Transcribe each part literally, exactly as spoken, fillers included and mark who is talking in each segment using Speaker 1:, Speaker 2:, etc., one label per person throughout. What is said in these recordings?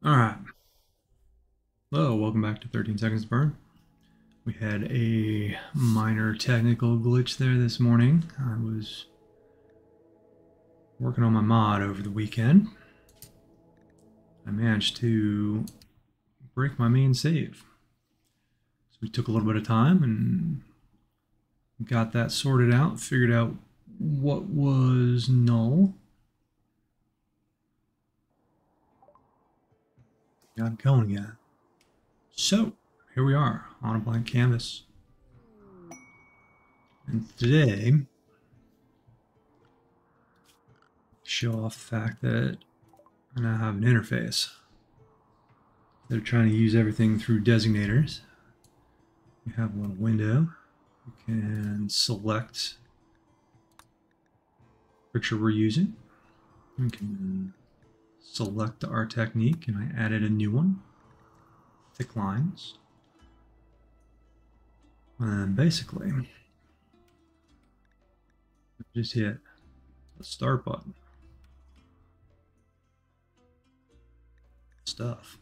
Speaker 1: Alright, hello, welcome back to thirteen Seconds to Burn. We had a minor technical glitch there this morning. I was working on my mod over the weekend. I managed to break my main save. So we took a little bit of time and got that sorted out, figured out what was null. Got it going again. So, here we are on a blank canvas. And today, show off the fact that I now have an interface. They're trying to use everything through designators. We have a little window. We can select the picture we're using. We can select our technique, and I added a new one. Thick lines. And basically, just hit the start button. Stuff.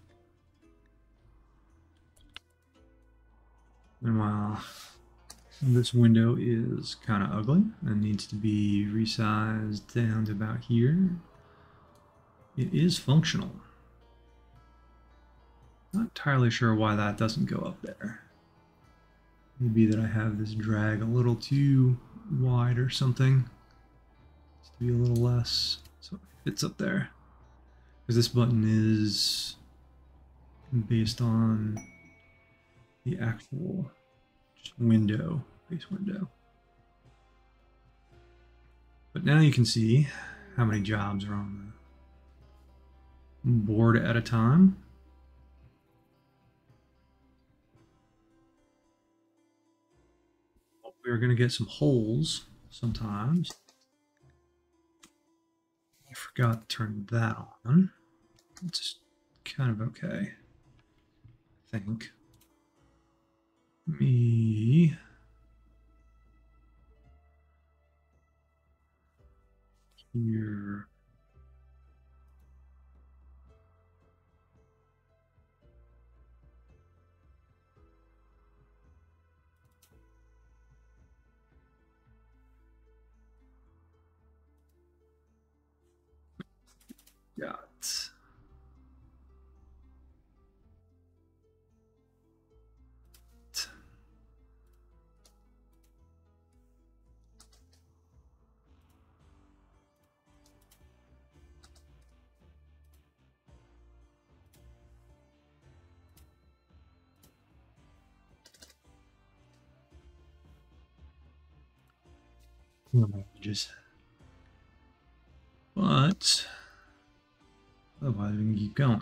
Speaker 1: And while this window is kind of ugly and needs to be resized down to about here, it is functional. Not entirely sure why that doesn't go up there. Maybe that I have this drag a little too wide or something. It's to be a little less so it fits up there. Because this button is based on the actual just window, base window. But now you can see how many jobs are on the board at a time. We're going to get some holes sometimes. I forgot to turn that on. It's kind of okay, I think. Me here. Got images. But otherwise we can keep going.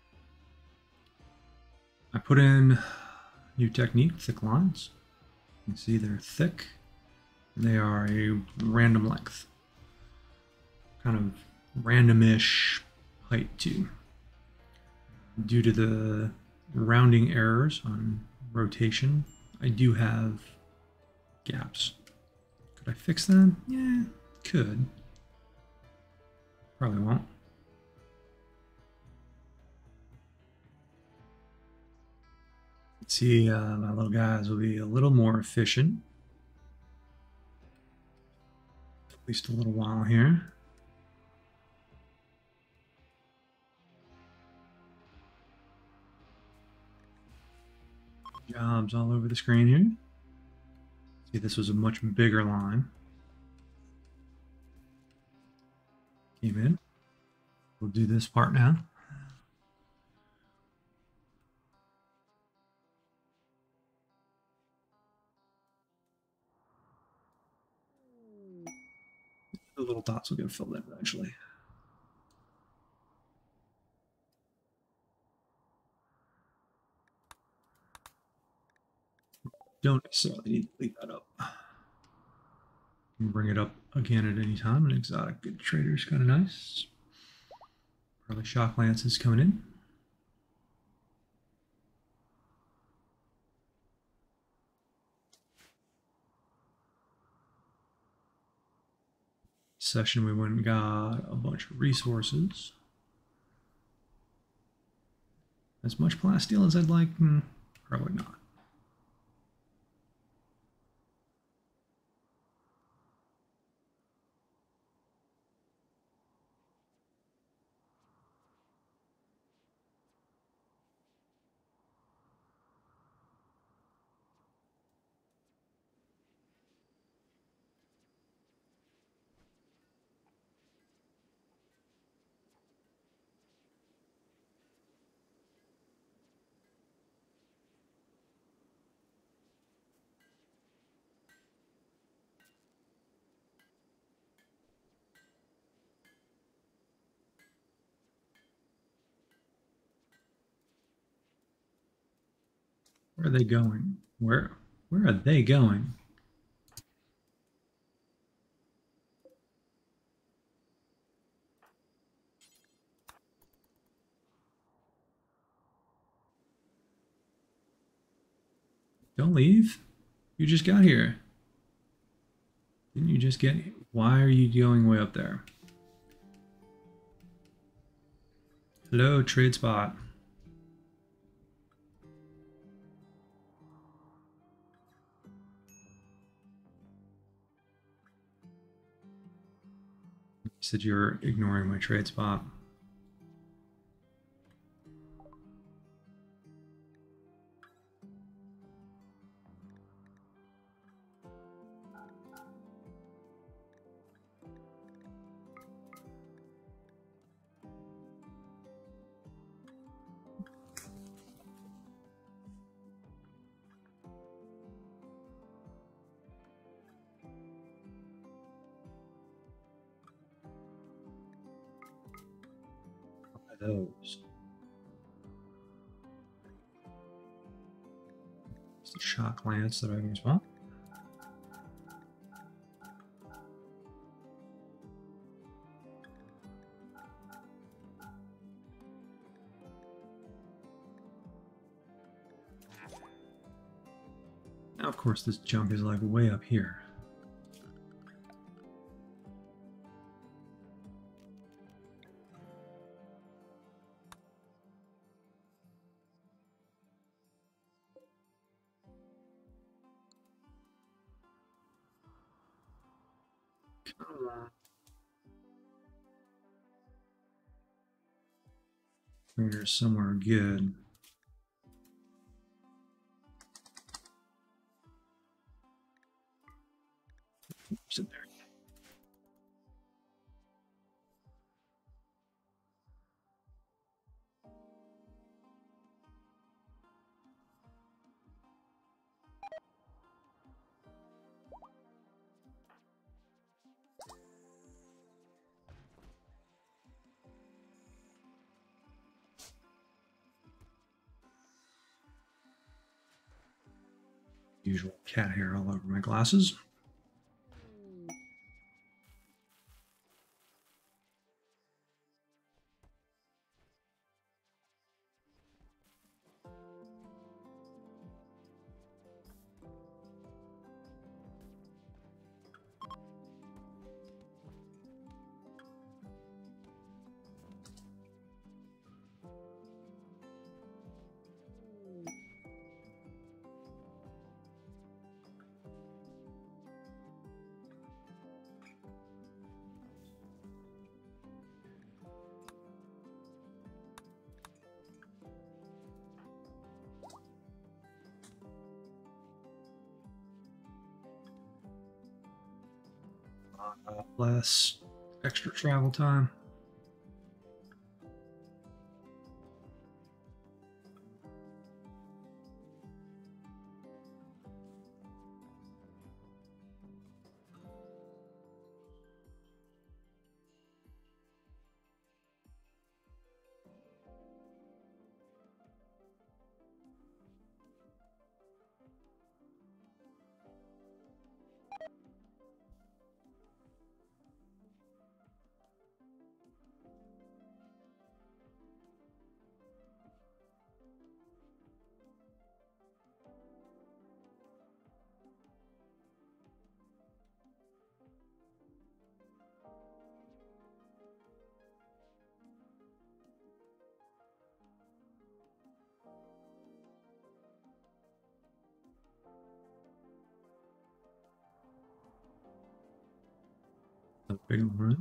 Speaker 1: I put in new technique, thick lines. You can see they're thick. They are a random length. Kind of randomish height too. Due to the rounding errors on rotation, I do have gaps. Could I fix them? Yeah, could. Probably won't. See, uh, my little guys will be a little more efficient. At least a little while here. Jobs all over the screen here. See, this was a much bigger line. Came in. We'll do this part now. The little dots will get filled in eventually. Don't necessarily need to leave that up. You can bring it up again at any time. An exotic good trader is kind of nice. Probably shock lance is coming in. Session we went and got a bunch of resources. As much plasteel as I'd like? Hmm, probably not. Where are they going? Where where are they going? Don't leave. You just got here. Didn't you just get here? Why are you going way up there? Hello, trade spot. You said you're ignoring my trade spot. Those. It's the shock lance that I always want. Now, of course, this junk is like way up here. Come on. There's somewhere good. Sit there. Usual cat hair all over my glasses. Uh, less extra travel time. Big one, right?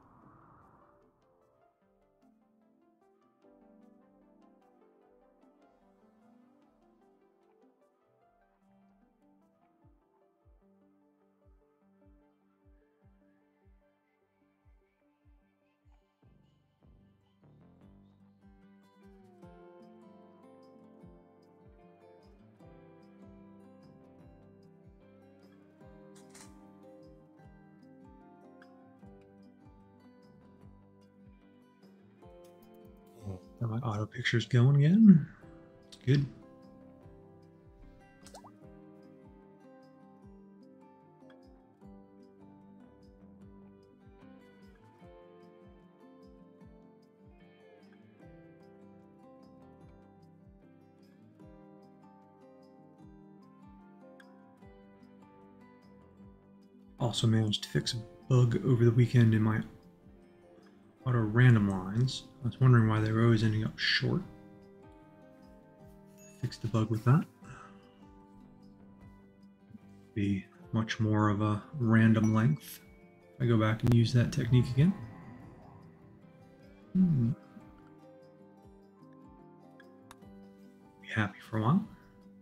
Speaker 1: Got my auto pictures going again. It's good. Also managed to fix a bug over the weekend in my auto random lines. I was wondering why they were always ending up short. Fixed the bug with that. Be much more of a random length if I go back and use that technique again. Hmm. Be happy for a while.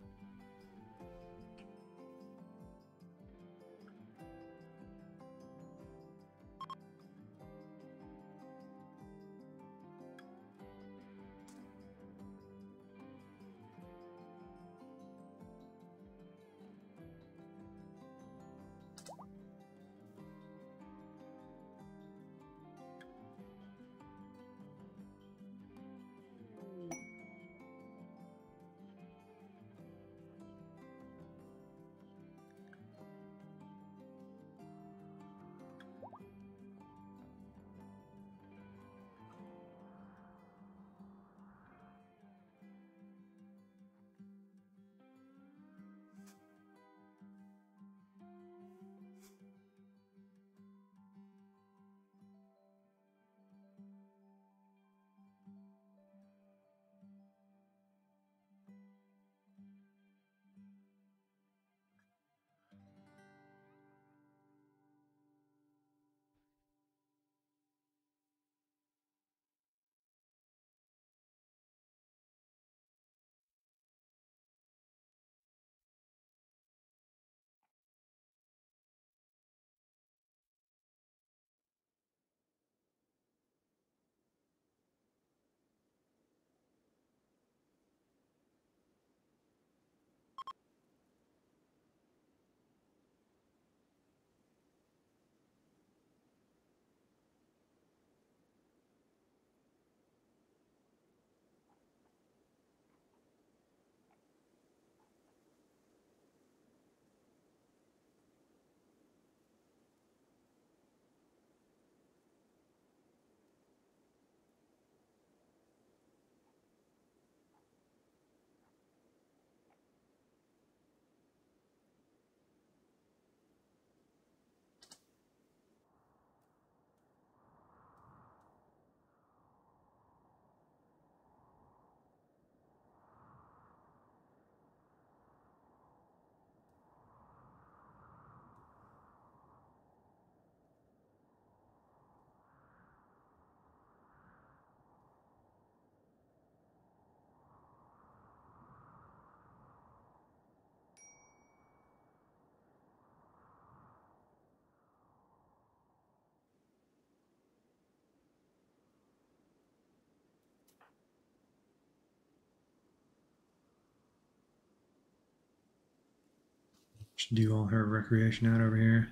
Speaker 1: Should do all her recreation out over here.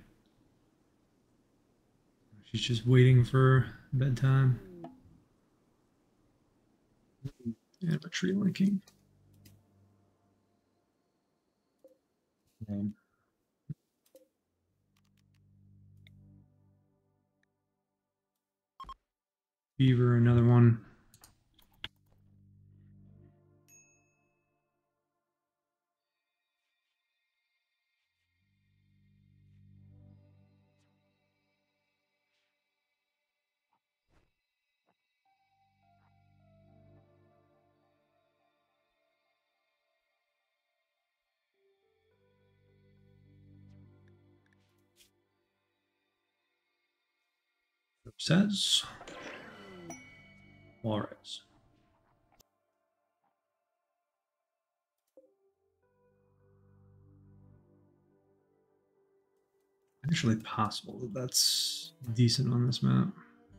Speaker 1: She's just waiting for bedtime. And a tree linking. Um, Beaver, another one. says Juarez. Actually possible that that's decent on this map.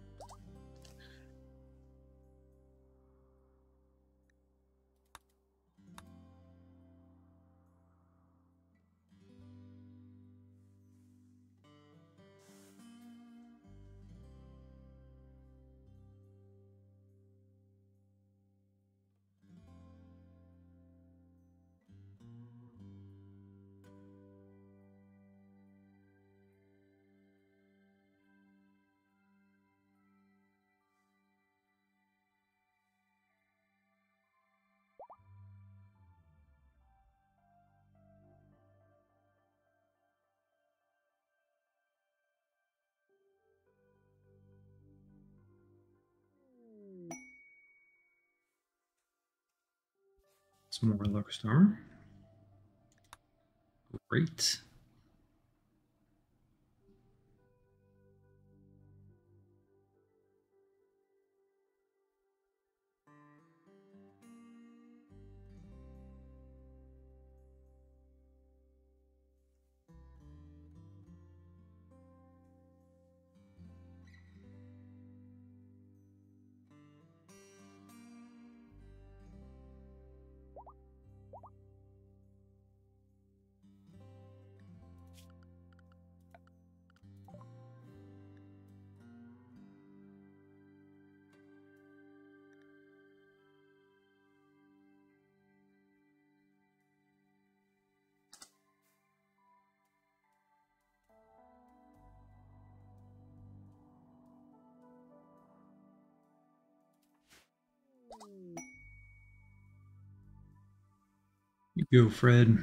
Speaker 1: Some more Lurk Star. Great. You go, Fred.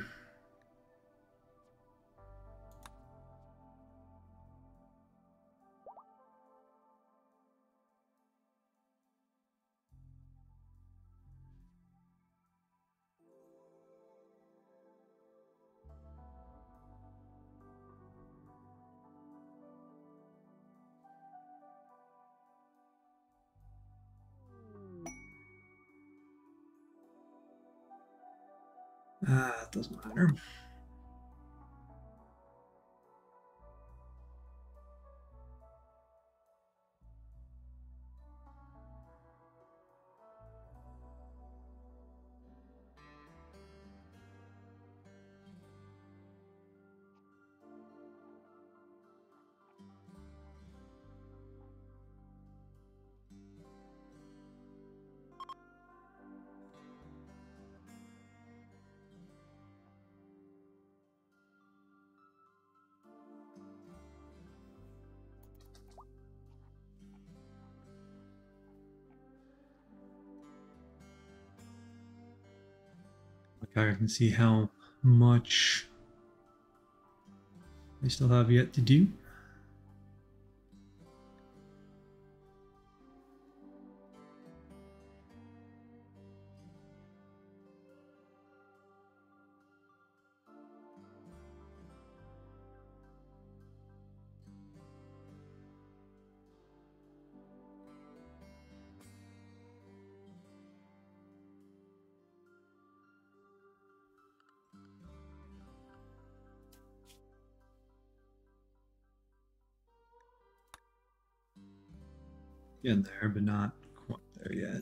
Speaker 1: Ah, it doesn't matter. Okay, I can see how much I still have yet to do. Getting there, but not quite there yet.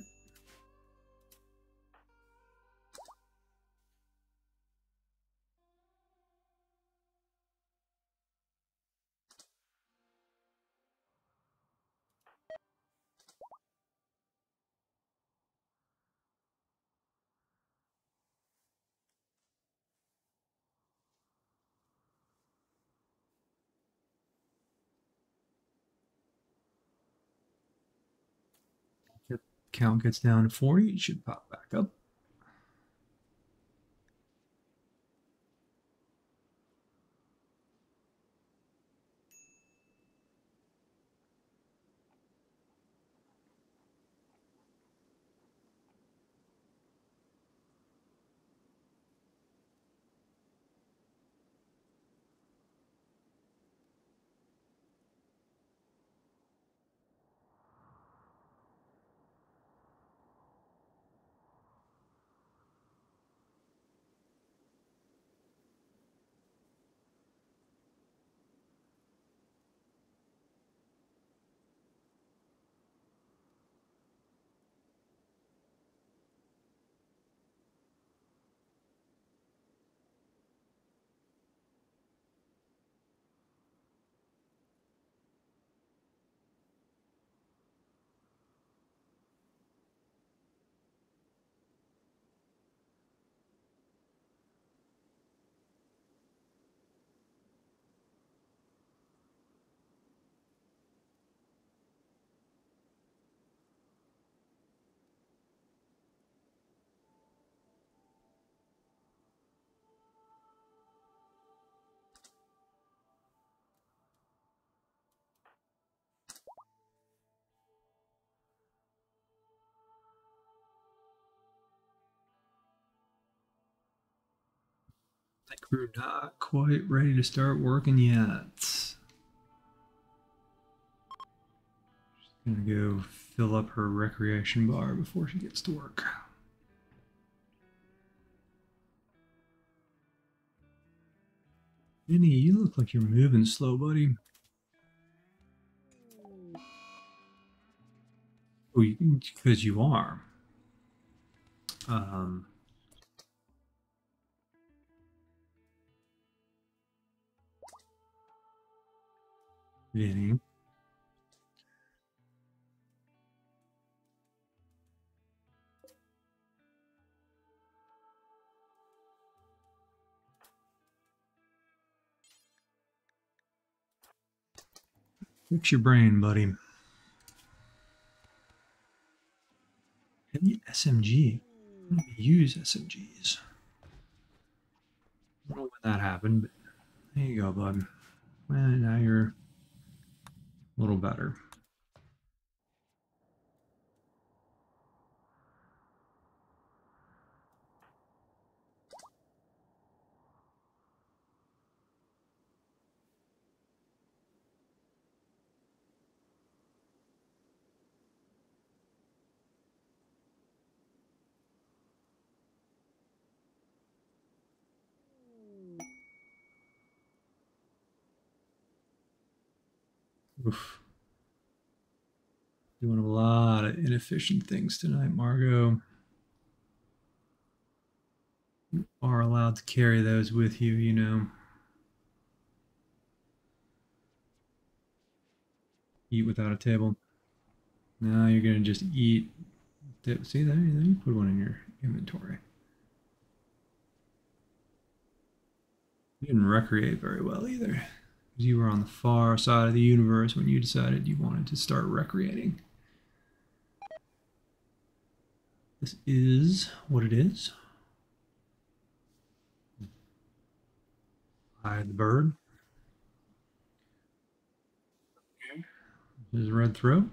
Speaker 1: If count gets down to forty, it should pop back up. Like we're not quite ready to start working yet. Just gonna go fill up her recreation bar before she gets to work. Vinny, you look like you're moving slow, buddy. Oh, because you, you are. Um, Vinny. Fix your brain, buddy. Heavy S M G. I don't use S M Gs. I don't know when that happened, but there you go, bud. Well, now you're a little better. Oof. Doing a lot of inefficient things tonight, Margot. You are allowed to carry those with you, you know. Eat without a table. Now you're going to just eat. See, there you put one in your inventory. You didn't recreate very well either. You were on the far side of the universe when you decided you wanted to start recreating. This is what it is. Hide the bird. Okay. This is red throat.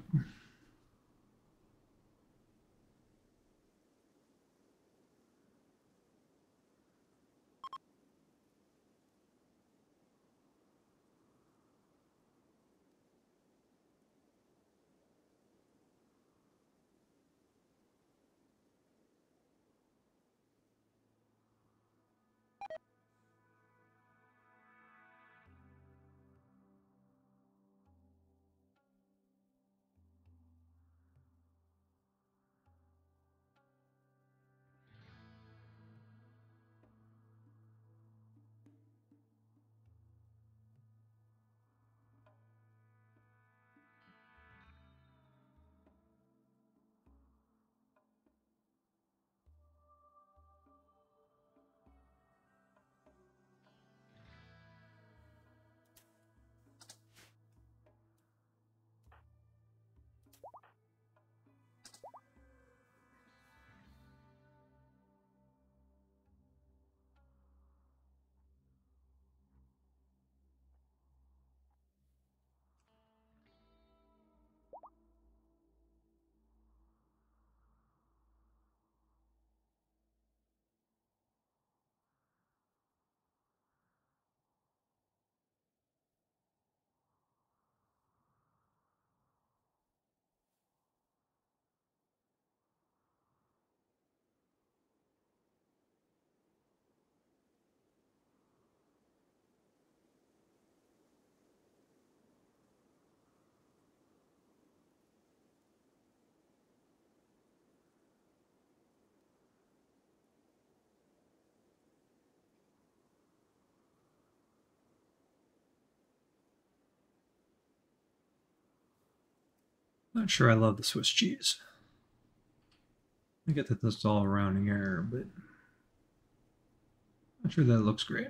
Speaker 1: Not sure I love the Swiss cheese. I get that this is all a rounding error, but not sure that looks great.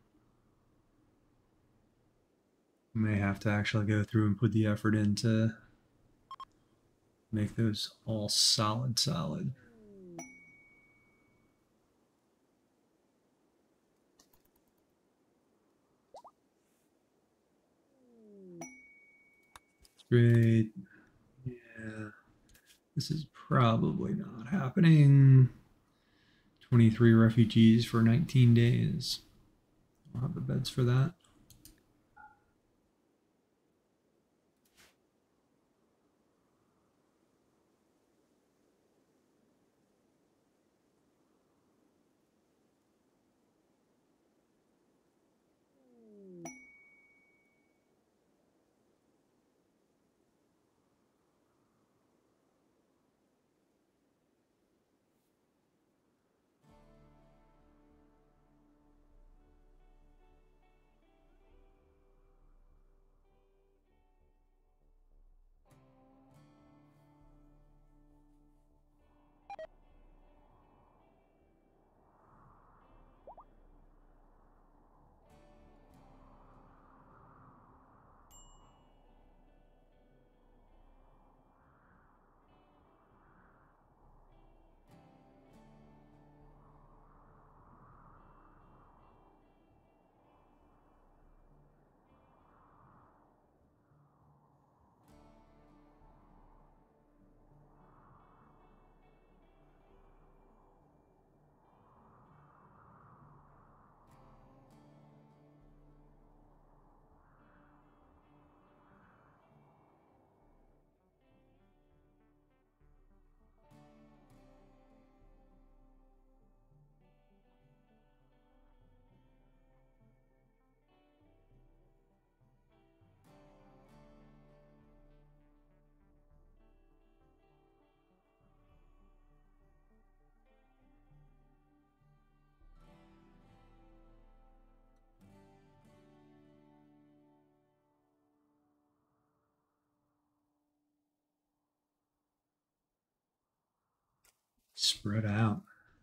Speaker 1: May have to actually go through and put the effort in to make those all solid, solid. Great. Yeah. This is probably not happening. twenty-three refugees for nineteen days. I'll have the beds for that. Spread out.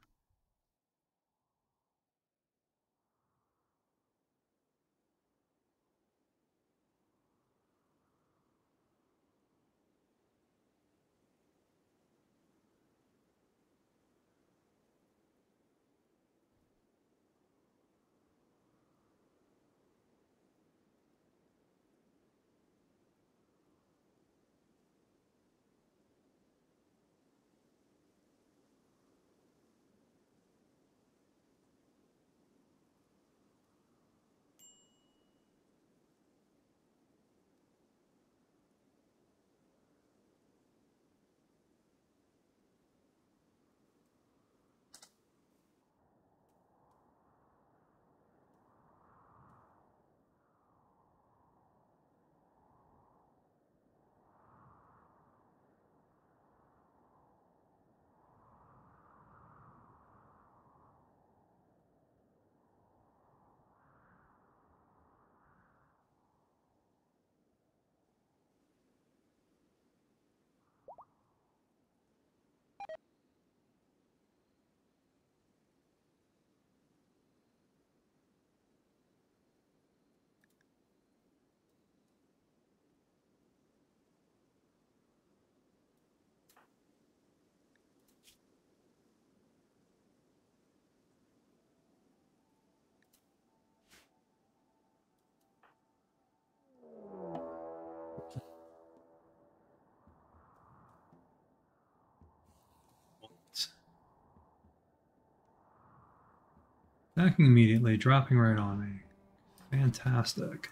Speaker 1: Attacking immediately, dropping right on me. Fantastic.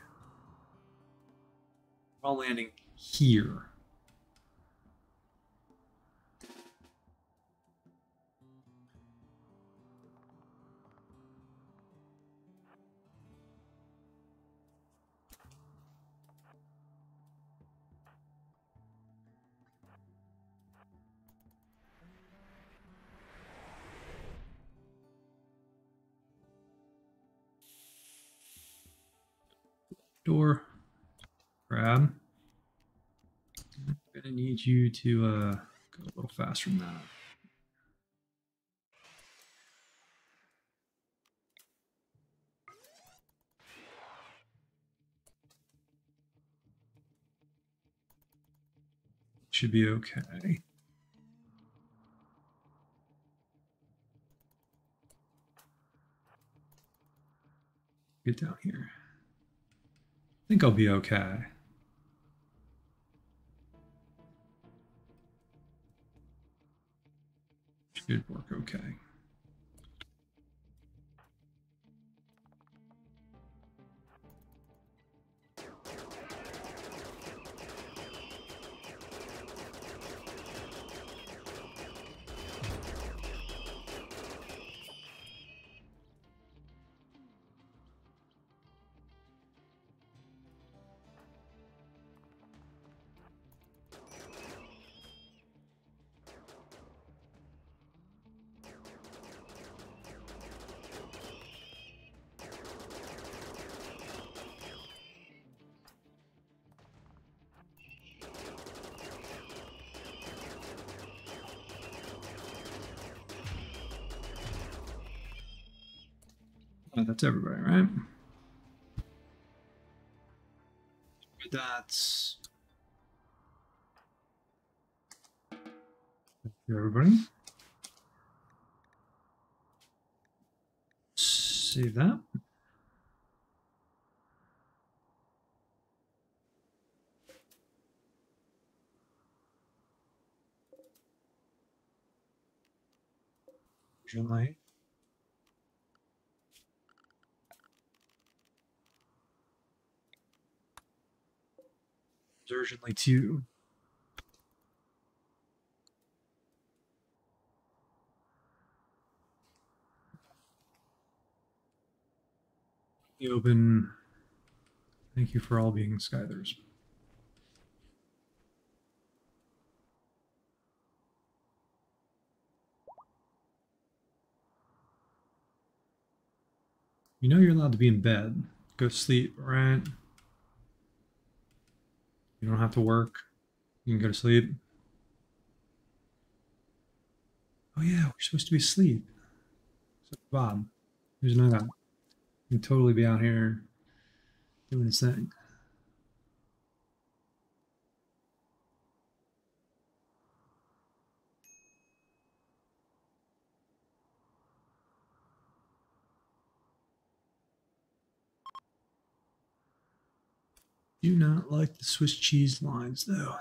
Speaker 1: We're all landing here. Door. Grab. I'm gonna need you to uh, go a little faster than that. Should be okay. Get down here. I think I'll be okay. Should work okay. Oh, that's everybody, right? That's everybody. Save that. Urgently. Urgently two. You open. Thank you for all being Skythers. You know you're allowed to be in bed. Go sleep, right? You don't have to work. You can go to sleep. Oh yeah, we're supposed to be asleep. So Bob, who's not that? You can totally be out here doing his thing. Do not like the Swiss cheese lines though.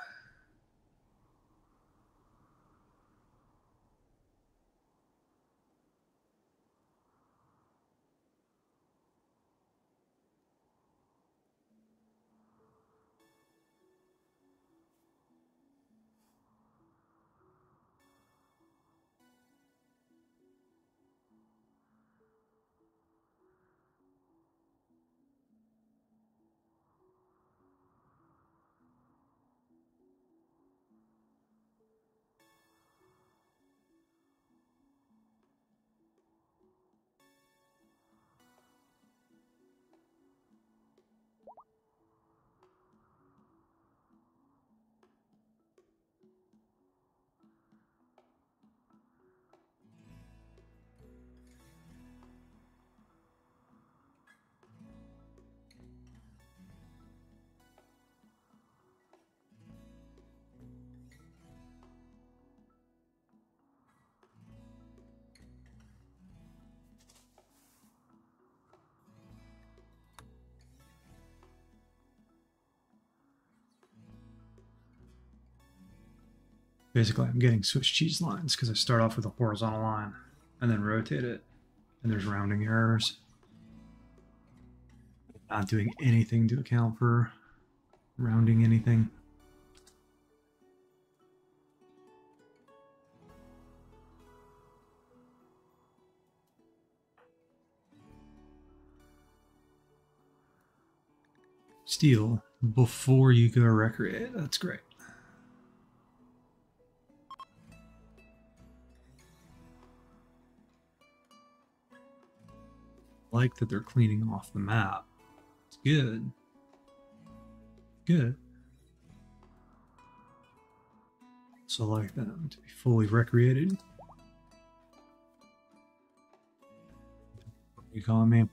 Speaker 1: Basically, I'm getting Swiss cheese lines because I start off with a horizontal line and then rotate it, and there's rounding errors. Not doing anything to account for rounding anything. Steal before you go recreate. That's great. Like that they're cleaning off the map. It's good. Good. So I like them to be fully recreated. What are you calling me?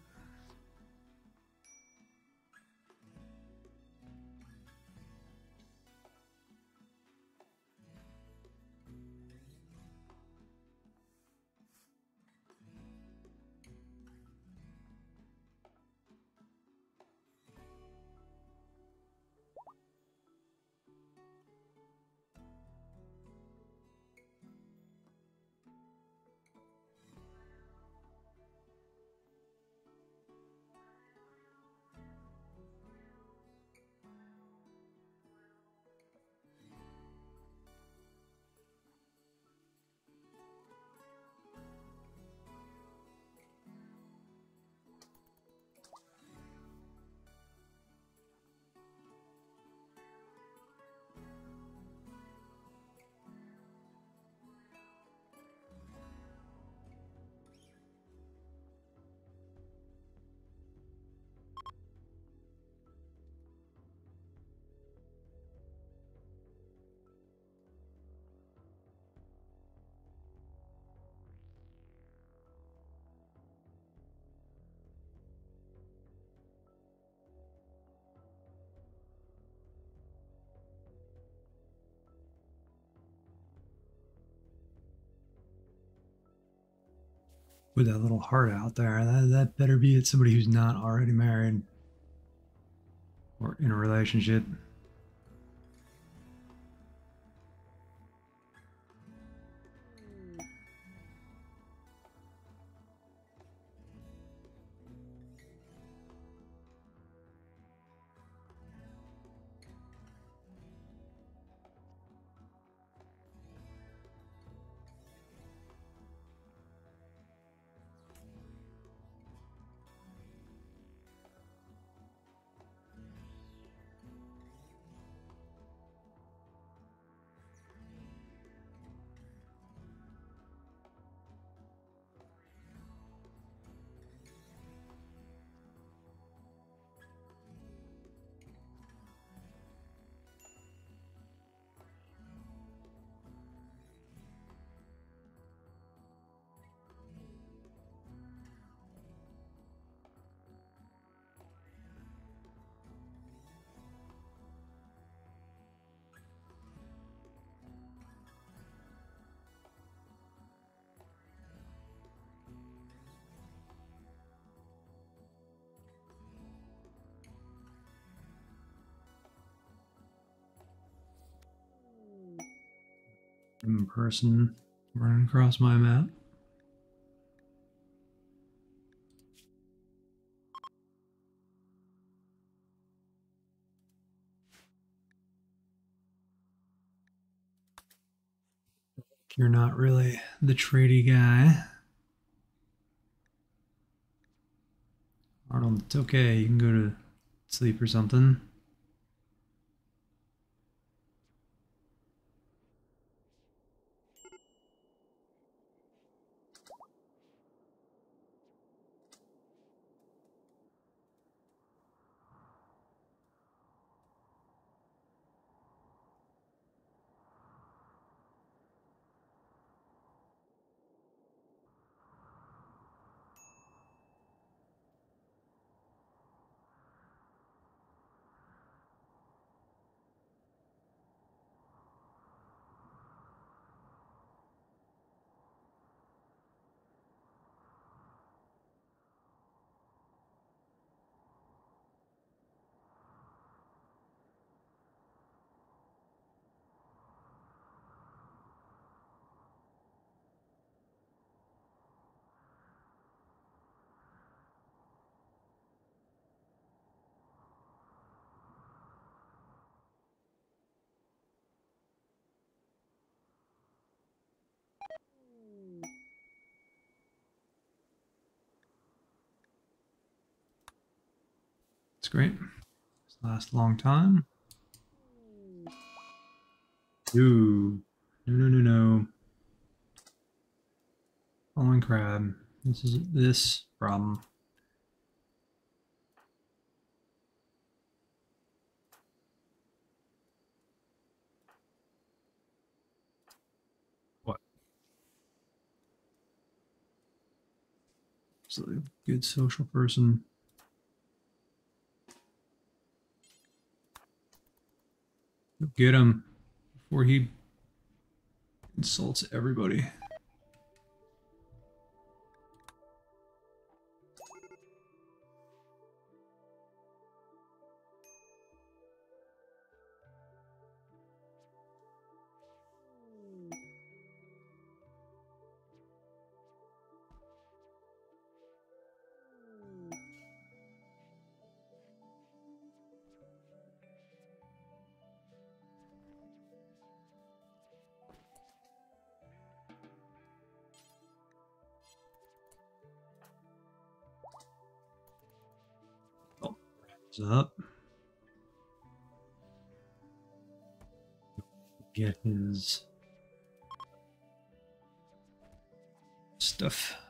Speaker 1: with that little heart out there. That, that better be at somebody who's not already married or in a relationship. In person running across my map. You're not really the tradey guy. Arnold, it's okay. You can go to sleep or something. It's great. This lasts a long time. Ooh. No, no, no, no. Falling crab. This is this problem. What? Absolutely good social person. Get him before he insults everybody. Oh, what's up? Get his stuff.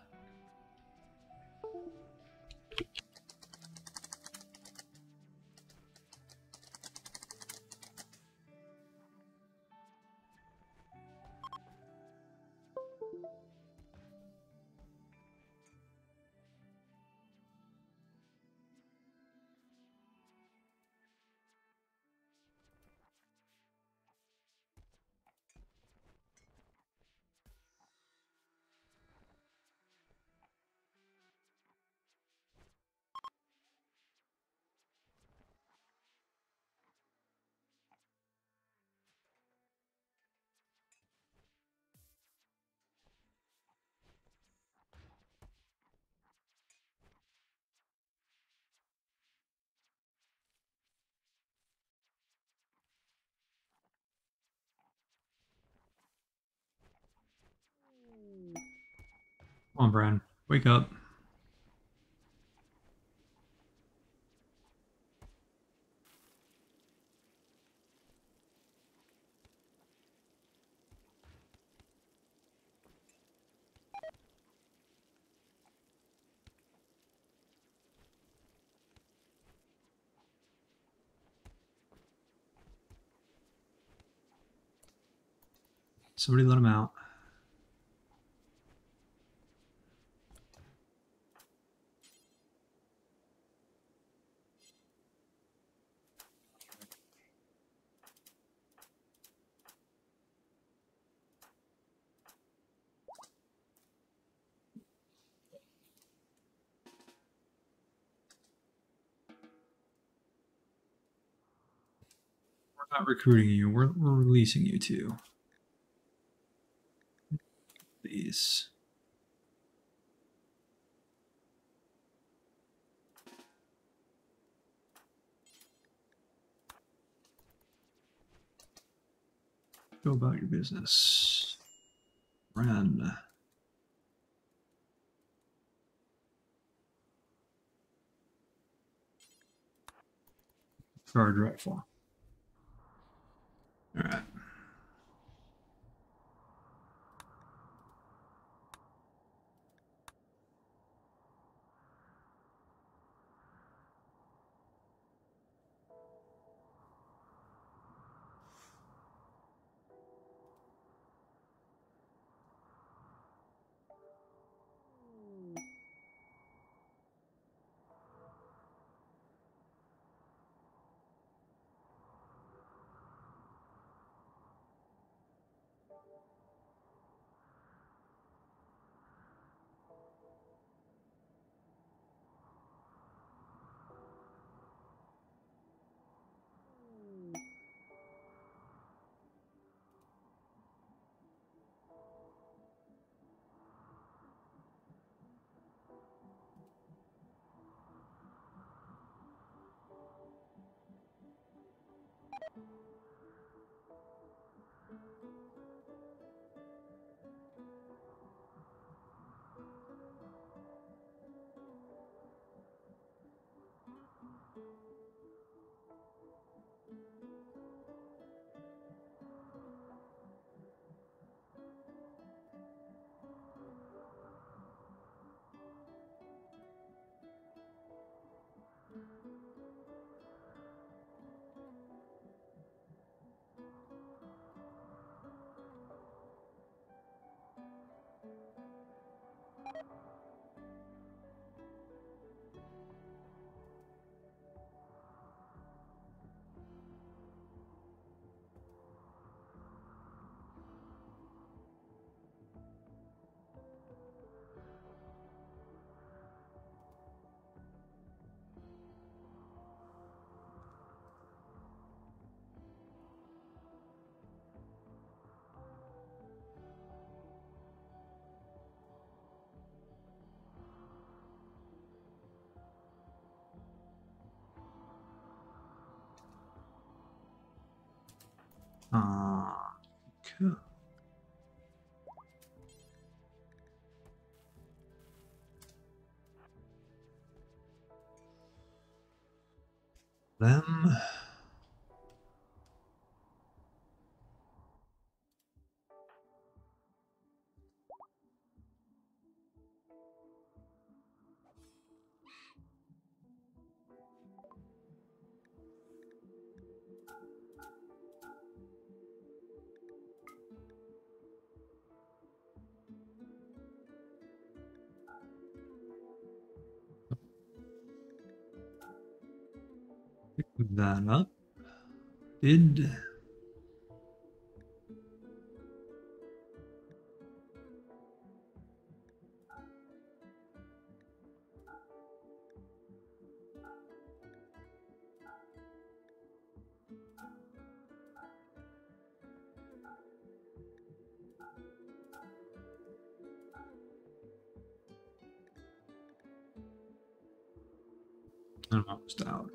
Speaker 1: Come on, Brad. Wake up. Somebody let him out. We're not recruiting you. We're, we're releasing you two. Please. Go about your business. Run. Charge rifle. All right. Uh, cool. Them. Pick that up. Did I'm almost out.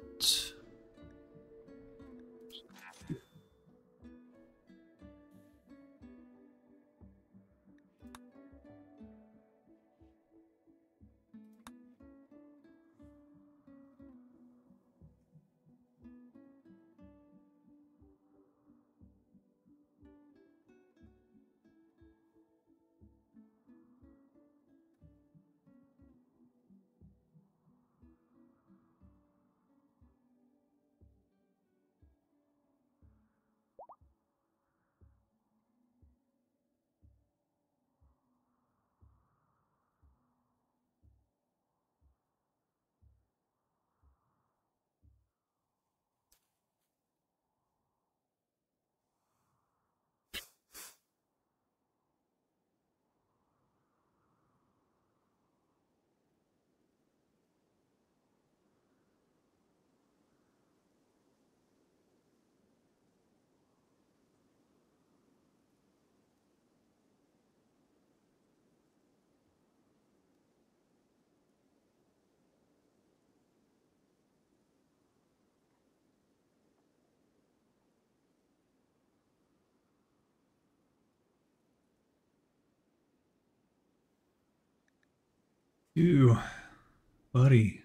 Speaker 1: Ew, buddy.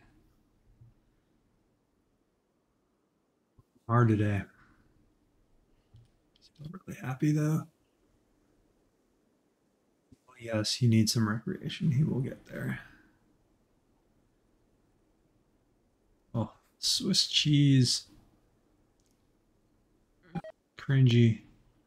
Speaker 1: Hard today. Still really happy though. Yes, he needs some recreation. He will get there. Oh, Swiss cheese. Cringy.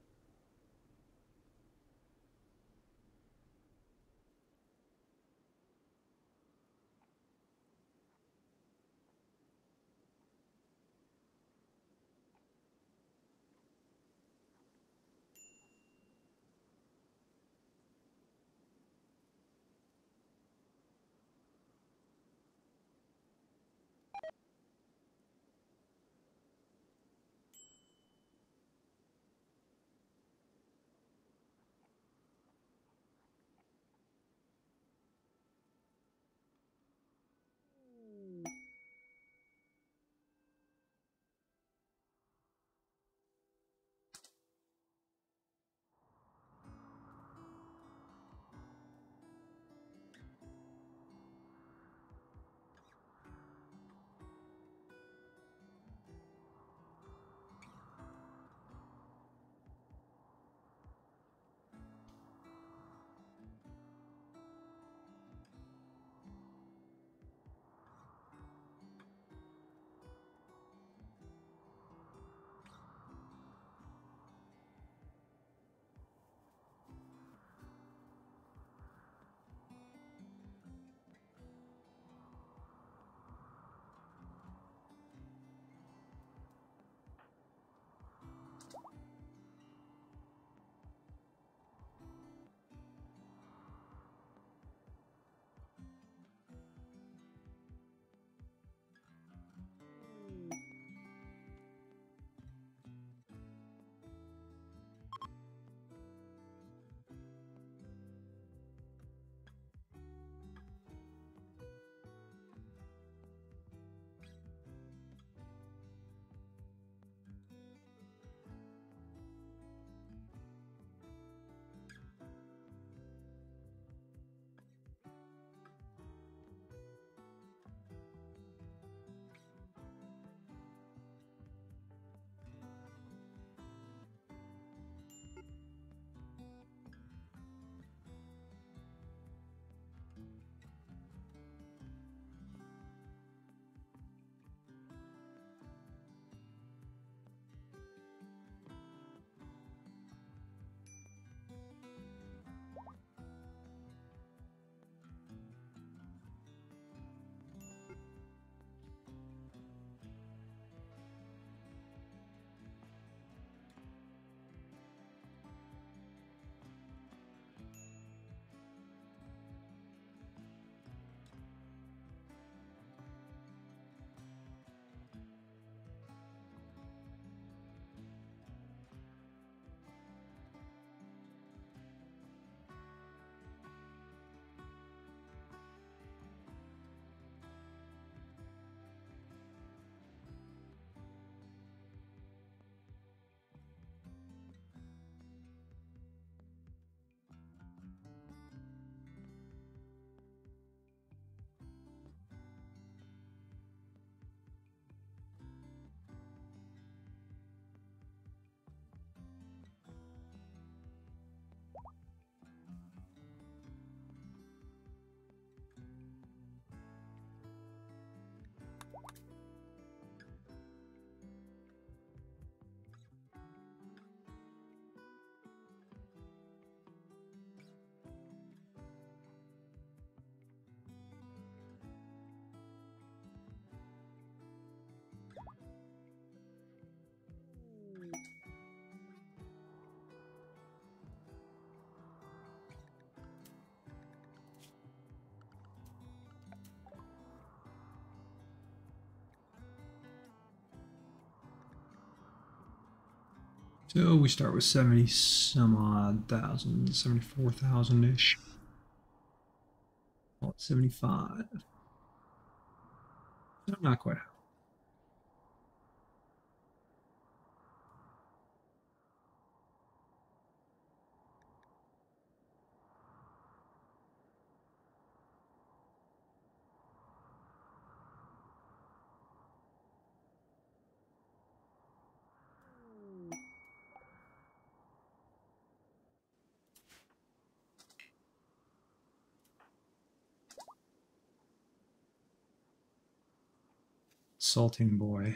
Speaker 1: So we start with seventy some odd thousand, seventy-four thousand ish. Call it seventy-five. No, not quite. Insulting boy.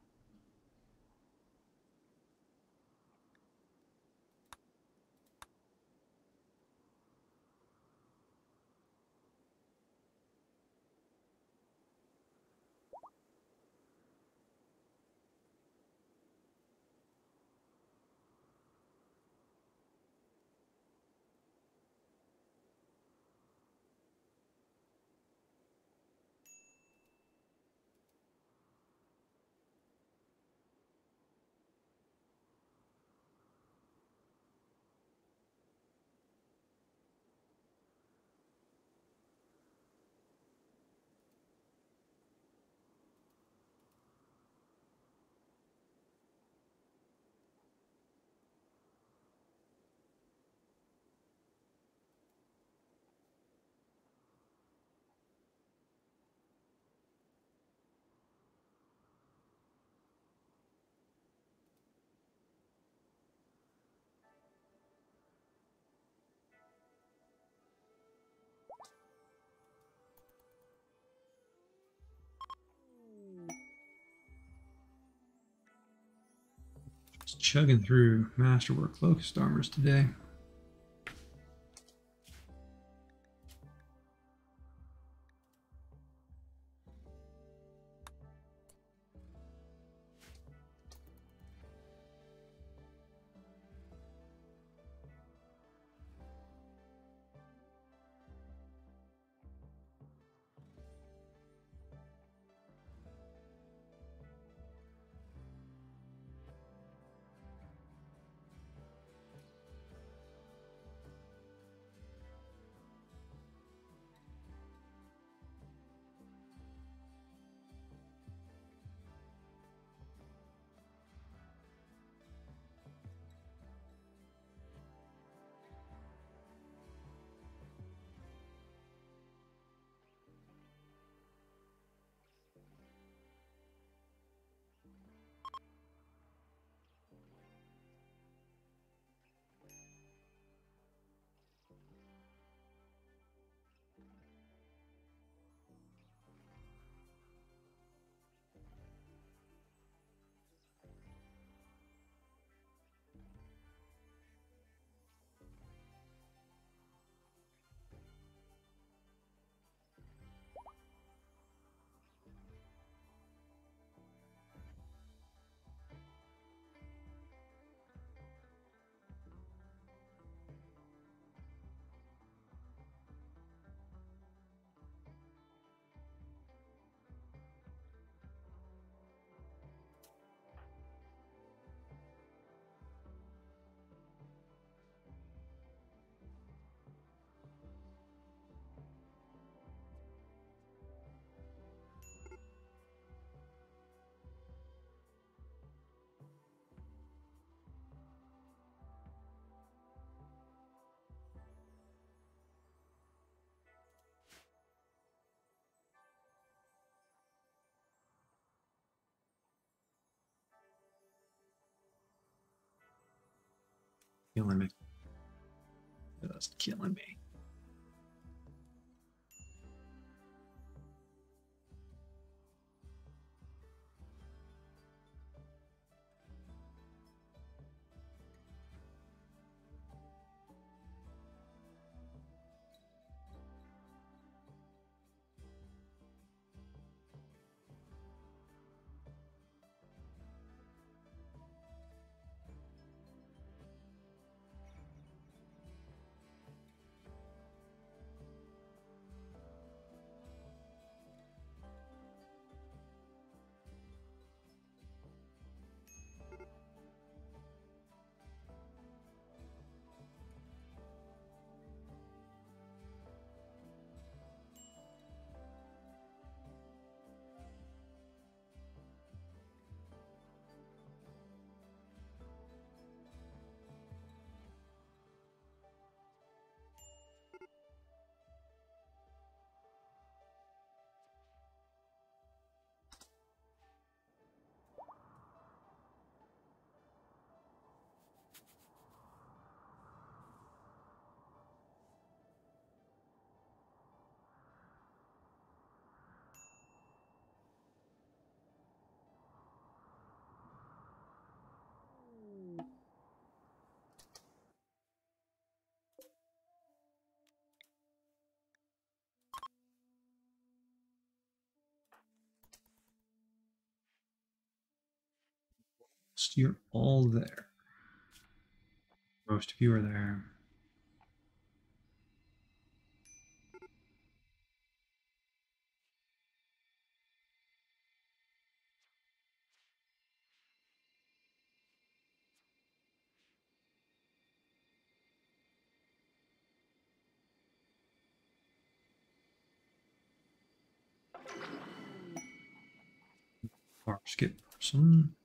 Speaker 1: Just chugging through Masterwork Locust Armors today. Killing me. Just killing me. almost. You're all there. Most of you are there. Far skip person.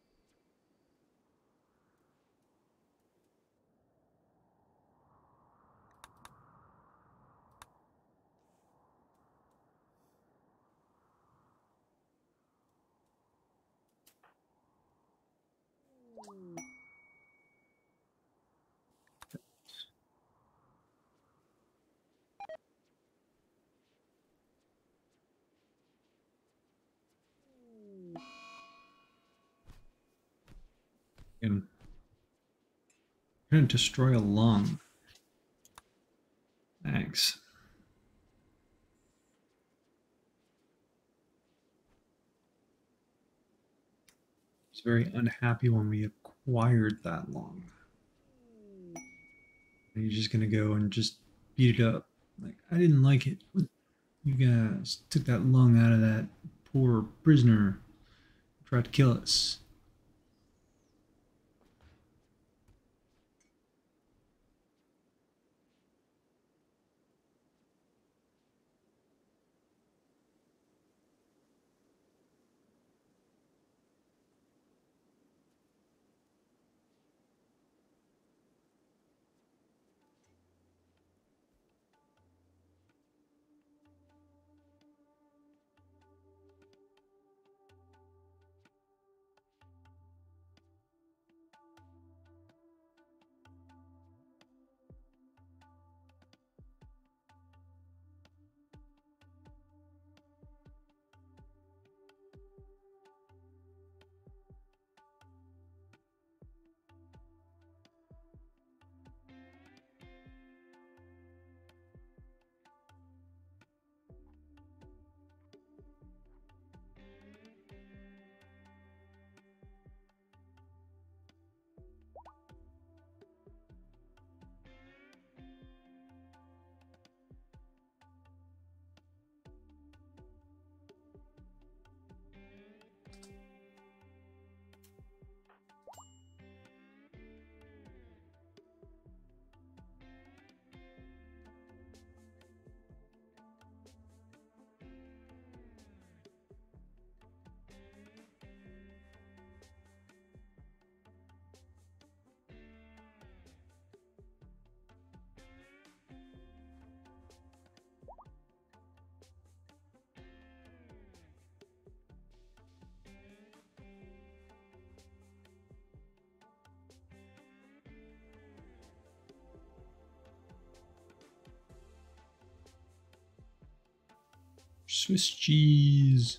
Speaker 1: And I'm gonna destroy a lung. Thanks. I was very unhappy when we acquired that lung. And you're just gonna go and just beat it up. Like, I didn't like it. You guys took that lung out of that poor prisoner who tried to kill us. Swiss cheese.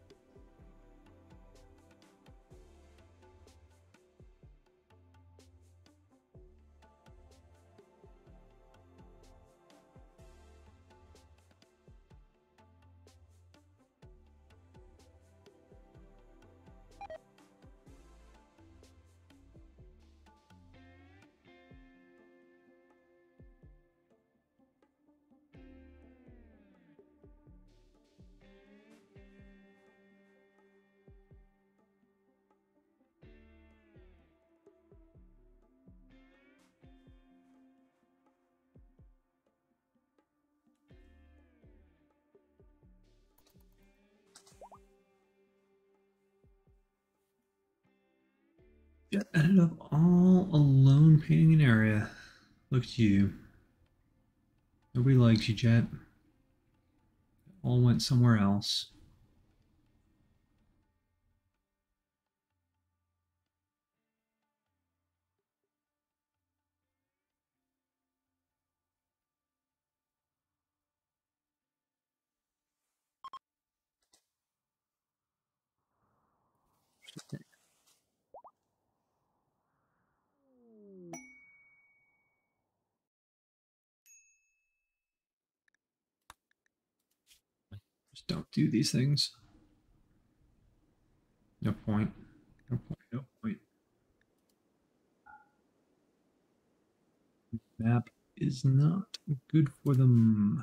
Speaker 1: Jet ended up all alone painting an area. Look at you. Nobody likes you, Jet. All went somewhere else. Just don't do these things. No point. No point. No point. Map is not good for them.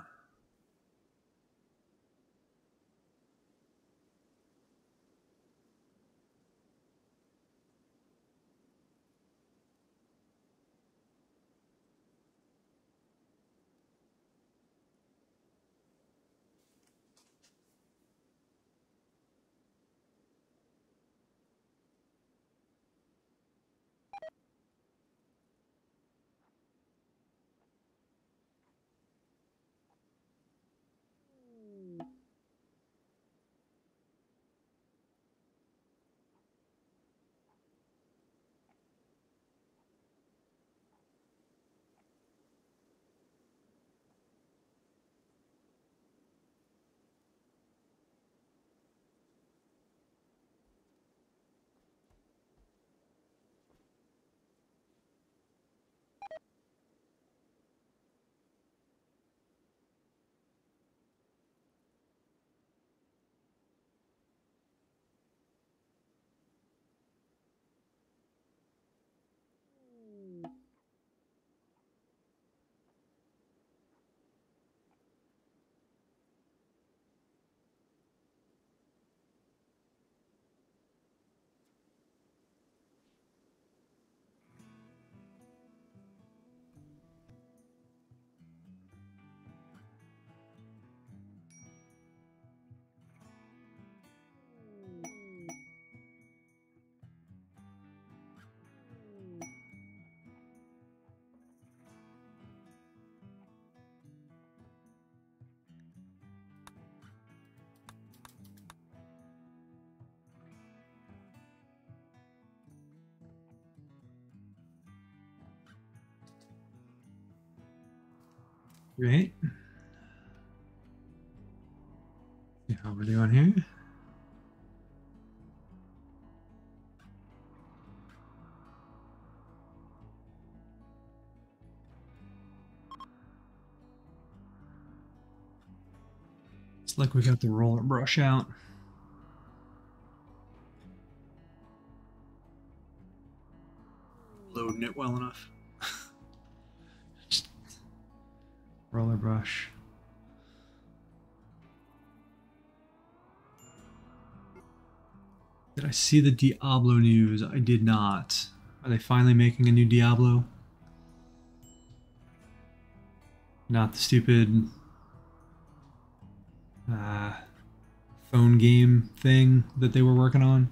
Speaker 1: Great. See how we're doing here. It's like we got the roller brush out. Loading it well enough. Just roller brush. Did I see the Diablo news? I did not. Are they finally making a new Diablo? Not the stupid uh, phone game thing that they were working on?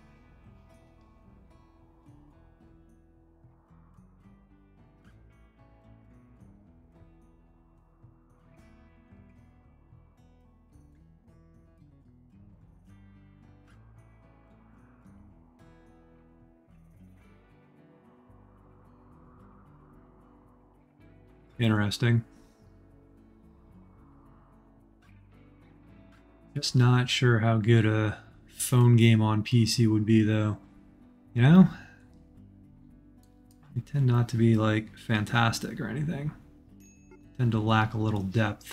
Speaker 1: Interesting. Just not sure how good a phone game on P C would be, though. You know? They tend not to be, like, fantastic or anything. Tend to lack a little depth.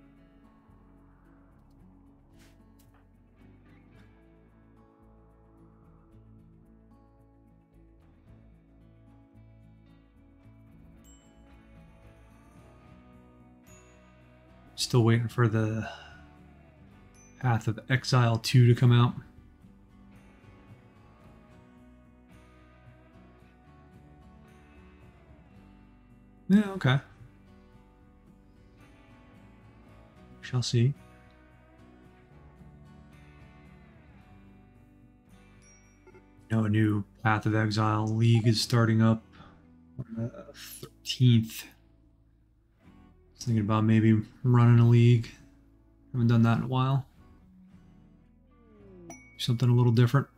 Speaker 1: Still waiting for the Path of Exile two to come out. Yeah, okay. Shall see. You know, a new Path of Exile League is starting up on the thirteenth. I was thinking about maybe running a league. Haven't done that in a while. Something a little different.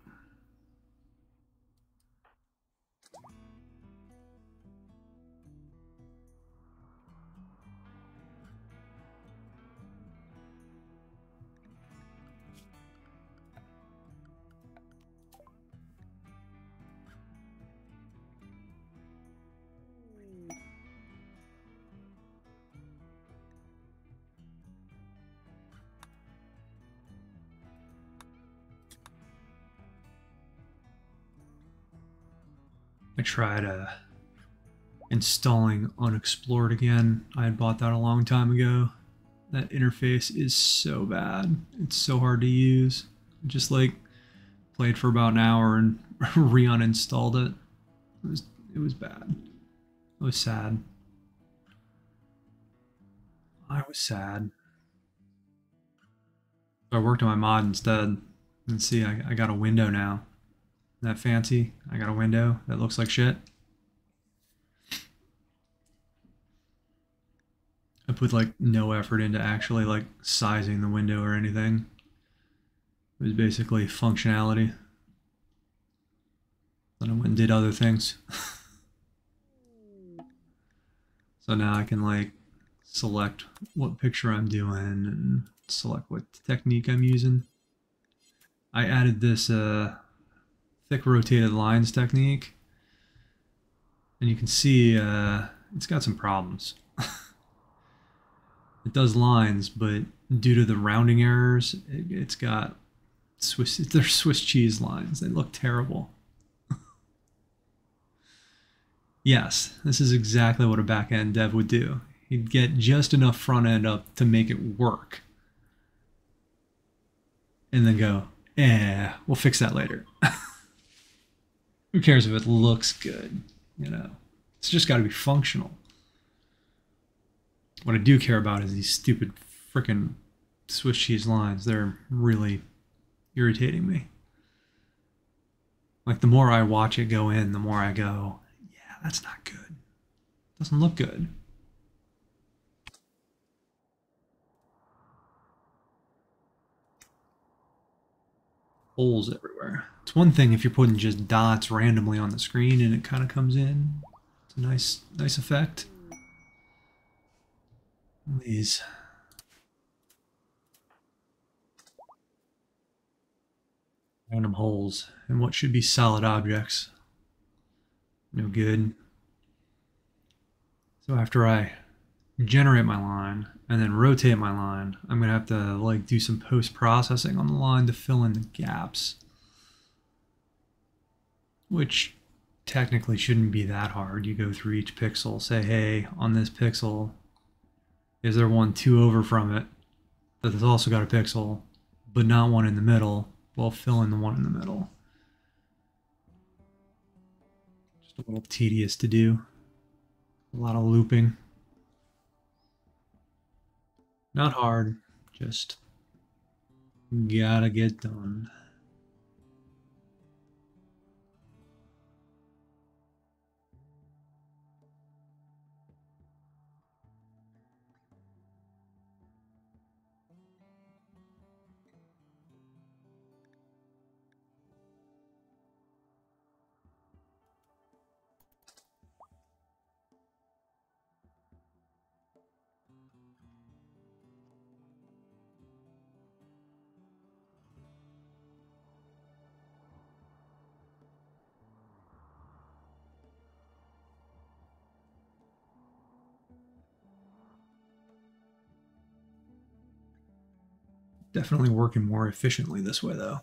Speaker 1: I try to installing Unexplored again. I had bought that a long time ago. That interface is so bad. It's so hard to use. Just like played for about an hour and re-uninstalled it. It was it was bad. It was sad. I was sad. So I worked on my mod instead. And see, I, I got a window now. Isn't that fancy? I got a window that looks like shit. I put like no effort into actually like sizing the window or anything. It was basically functionality. Then I went and did other things. So now I can like select what picture I'm doing and select what technique I'm using. I added this uh, thick rotated lines technique, and you can see uh, it's got some problems. It does lines, but due to the rounding errors, it, it's got Swiss. They're Swiss cheese lines. They look terrible. Yes, this is exactly what a back-end dev would do. He'd get just enough front end up to make it work, and then go, eh, we'll fix that later. Who cares if it looks good? You know, it's just got to be functional. What I do care about is these stupid frickin' Swiss cheese lines. They're really irritating me. Like, the more I watch it go in, the more I go, yeah, that's not good. Doesn't look good. Holes everywhere. It's one thing if you're putting just dots randomly on the screen and it kind of comes in. It's a nice, nice effect. These random holes in what should be solid objects. No good. So after I generate my line and then rotate my line, I'm gonna have to like do some post-processing on the line to fill in the gaps, which technically shouldn't be that hard. You go through each pixel, say, hey, on this pixel, is there one two over from it that has also got a pixel, but not one in the middle? Well, fill in the one in the middle. Just a little tedious to do. A lot of looping. Not hard, just gotta get done. Definitely working more efficiently this way, though.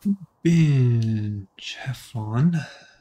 Speaker 1: Binge. Have fun.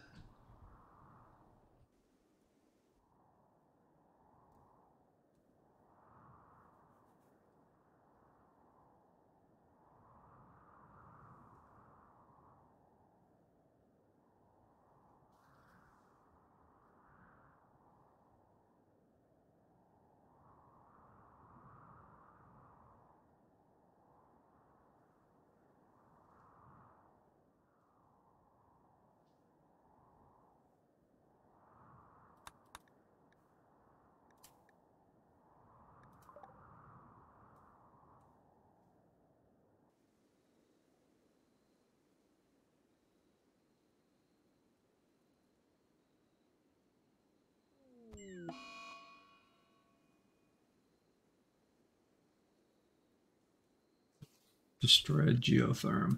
Speaker 1: Destroyed geotherm.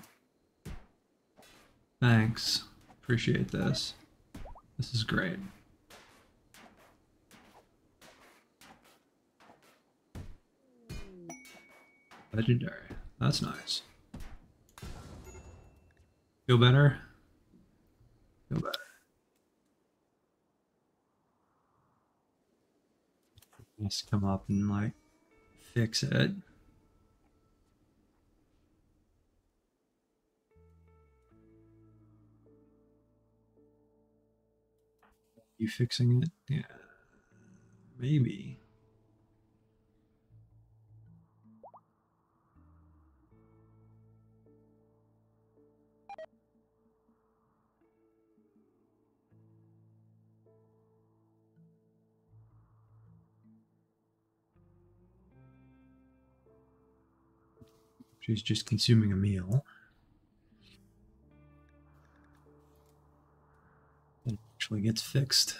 Speaker 1: Thanks. Appreciate this. This is great. Legendary. That's nice. Feel better? Feel better. Just come up and like fix it. You fixing it? Yeah. Maybe. She's just consuming a meal. It actually gets fixed.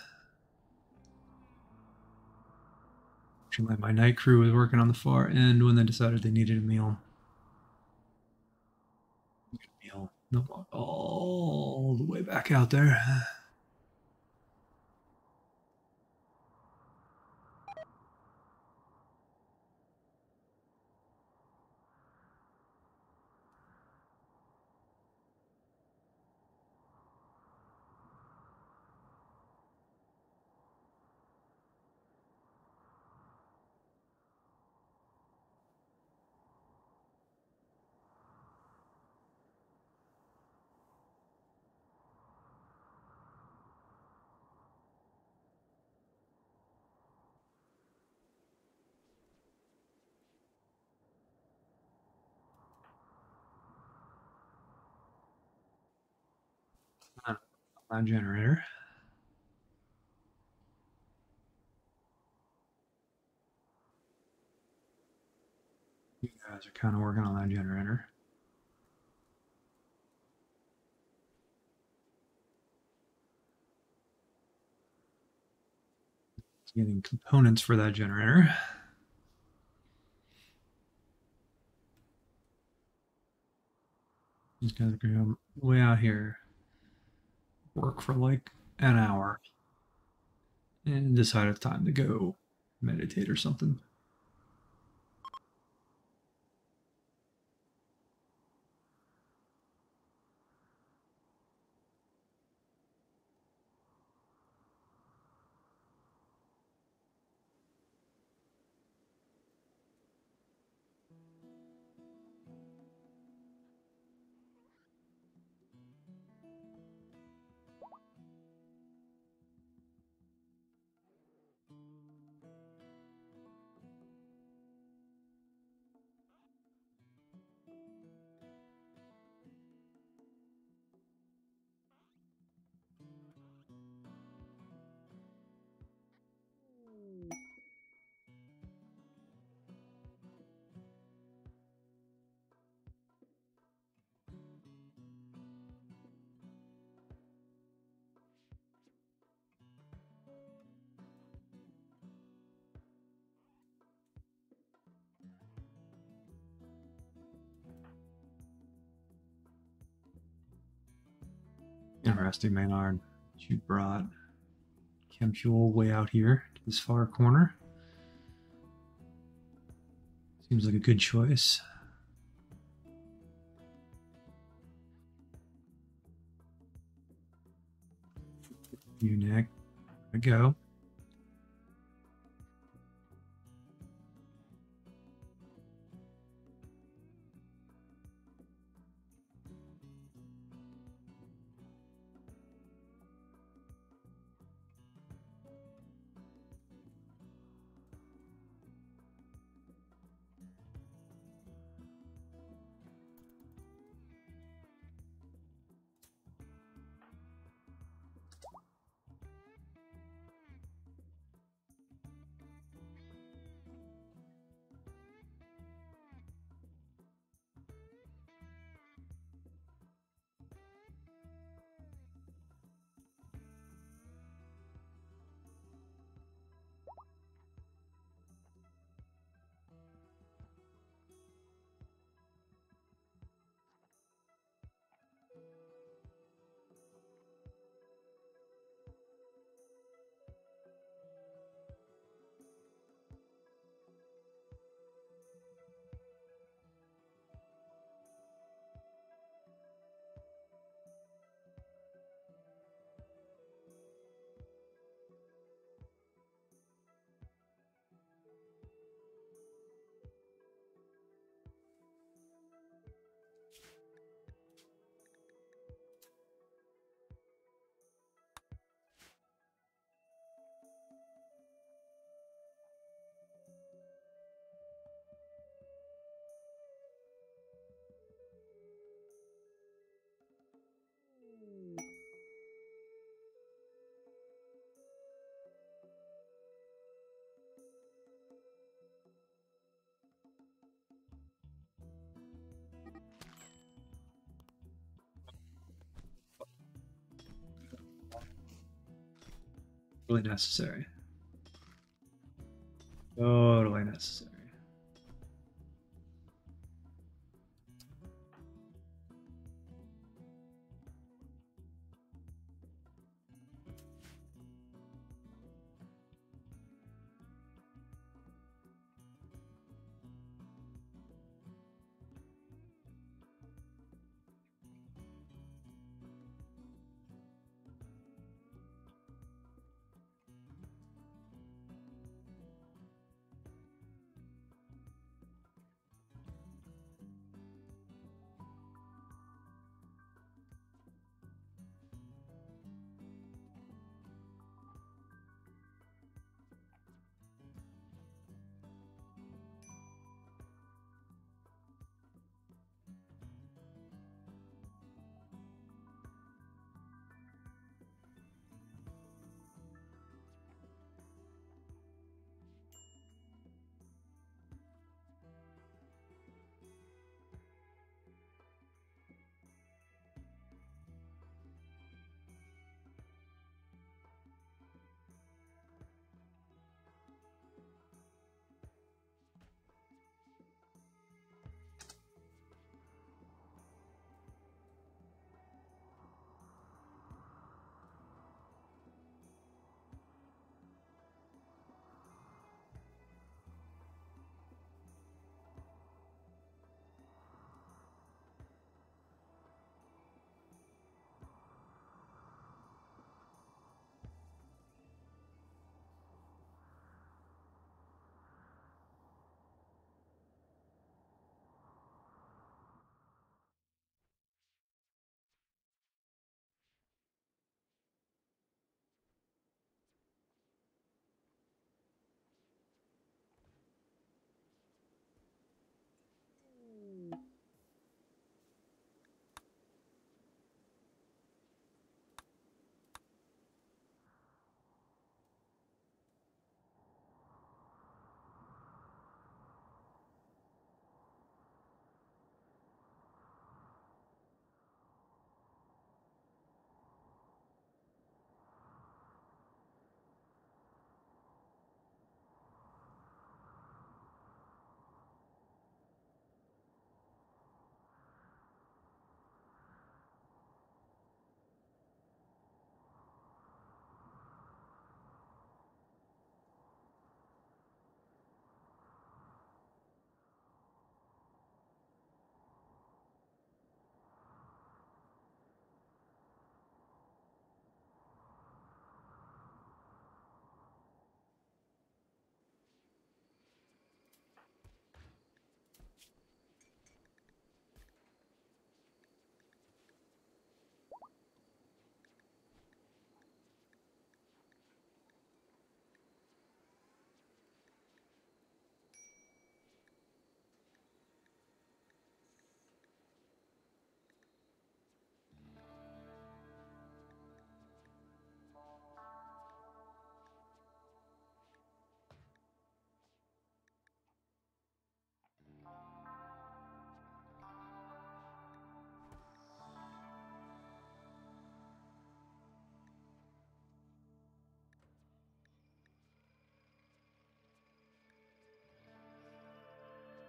Speaker 1: Actually, my night crew was working on the far end when they decided they needed a meal. Meal. No, all the way back out there. My generator. You guys are kind of working on that generator. It's getting components for that generator. These guys are going to go way out here, work for like an hour, and decide it's time to go meditate or something. Interesting, Maynard. You brought chem fuel way out here to this far corner. Seems like a good choice. Unix. There we go. Really necessary. Totally necessary.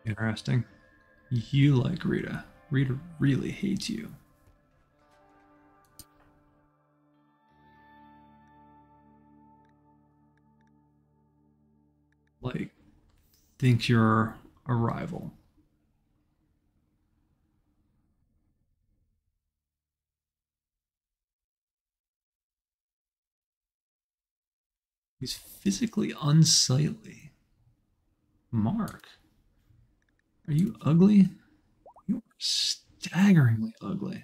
Speaker 1: Interesting. You like Rita. Rita really hates you. Like, thinks you're a rival. He's physically unsightly. Mark, are you ugly? You are staggeringly ugly.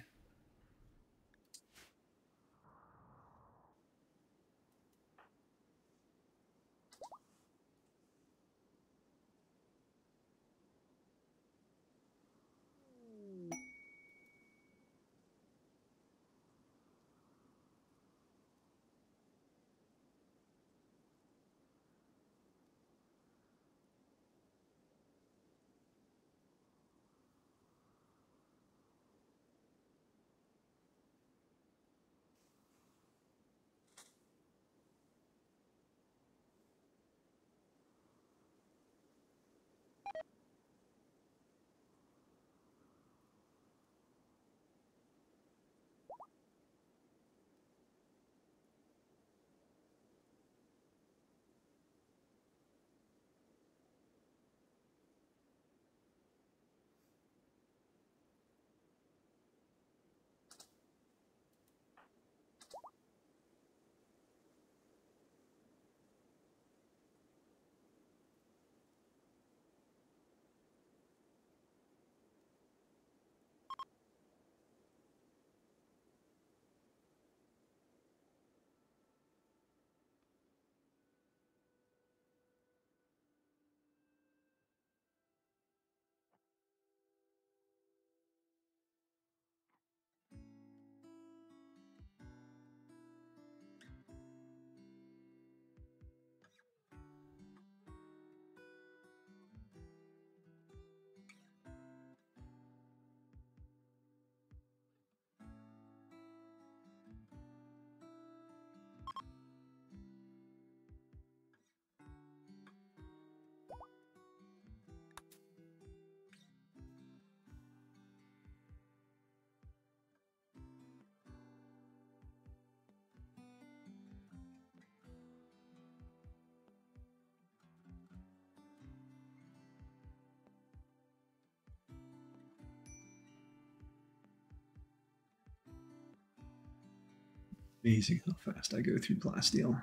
Speaker 1: Amazing how fast I go through Glasssteel.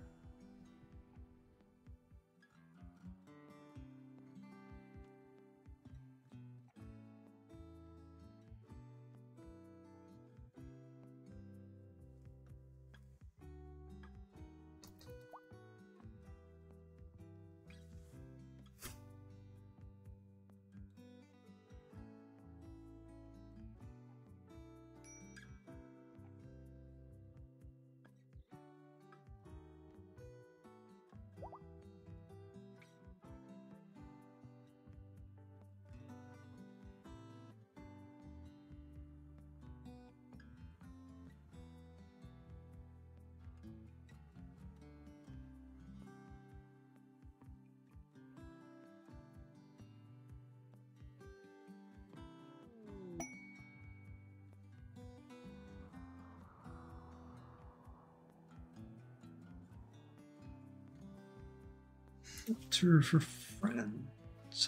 Speaker 1: Filter for friends.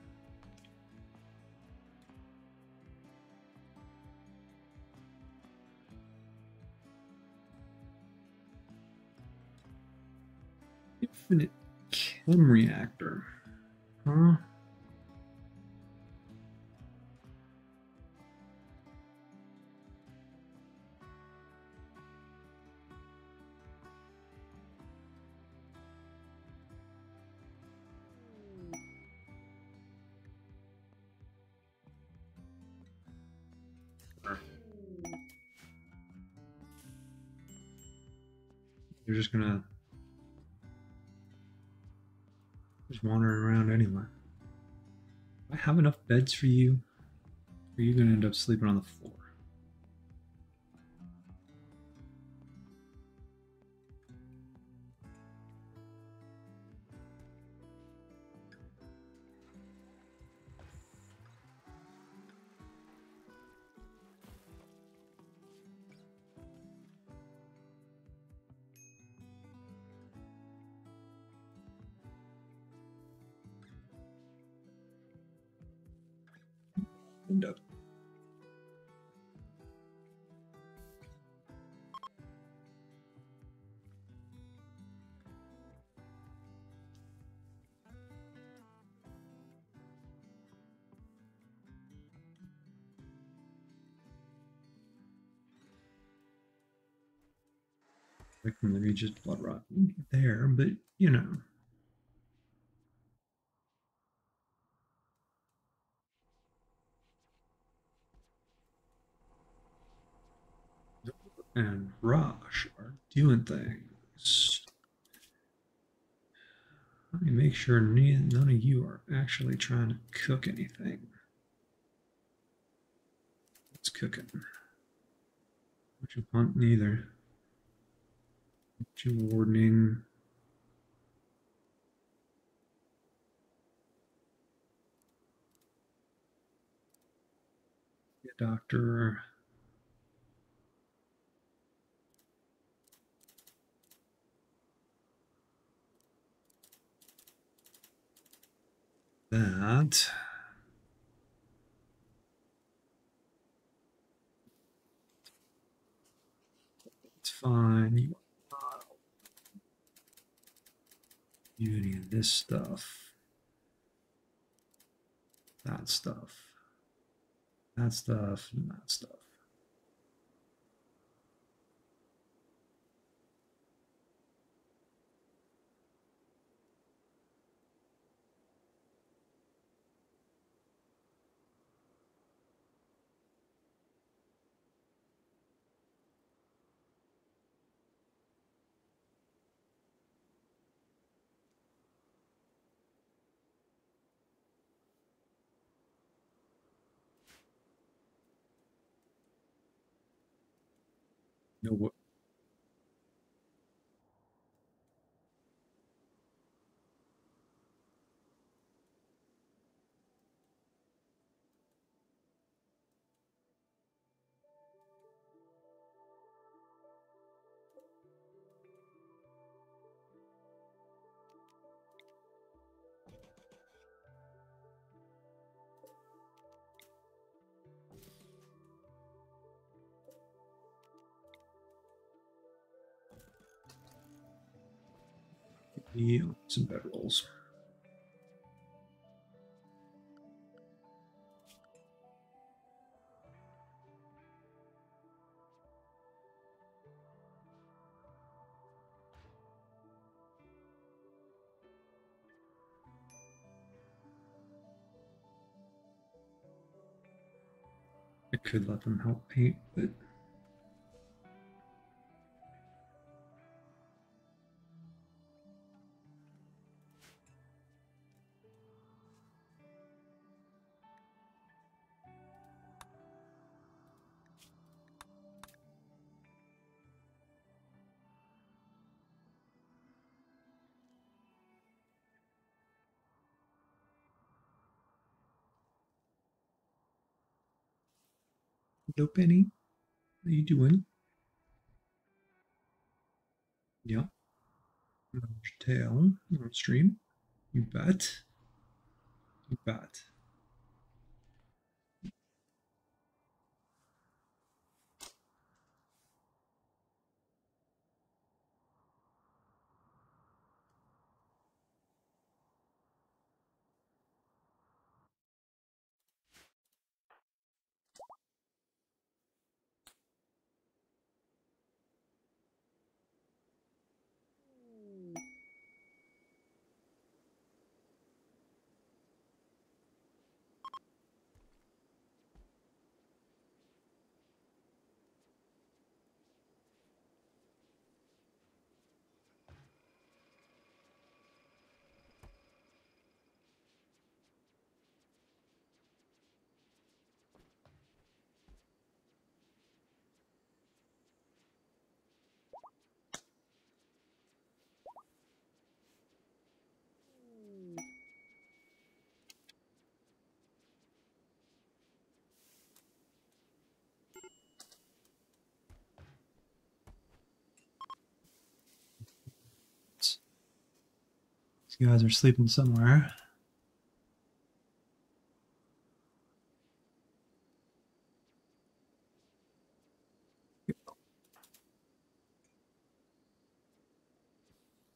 Speaker 1: Infinite chem reactor. Huh? You're just gonna just wandering around anyway. Do I have enough beds for you? Or are you gonna end up sleeping on the floor? Window. Like from the Regis blood rot there, but you know. And Rush are doing things. Let me make sure none of you are actually trying to cook anything. It's cooking. What you hunt neither. What you wardening. Yeah, doctor. That. It's fine. You not do any of this stuff. That stuff. That stuff and that stuff. No what? Yeah, some bedrolls. I could let them help paint, but no Penny. How you doing? Yeah. Tail on stream. You bet. You bet. These guys are sleeping somewhere.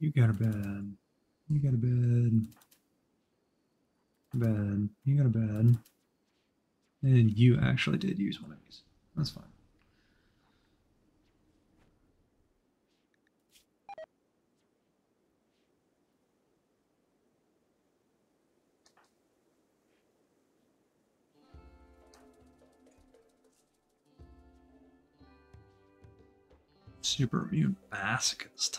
Speaker 1: You got a bed. You got a bed. Bed. You got a bed. And you actually did use one of these. That's fine. Super immune masochist.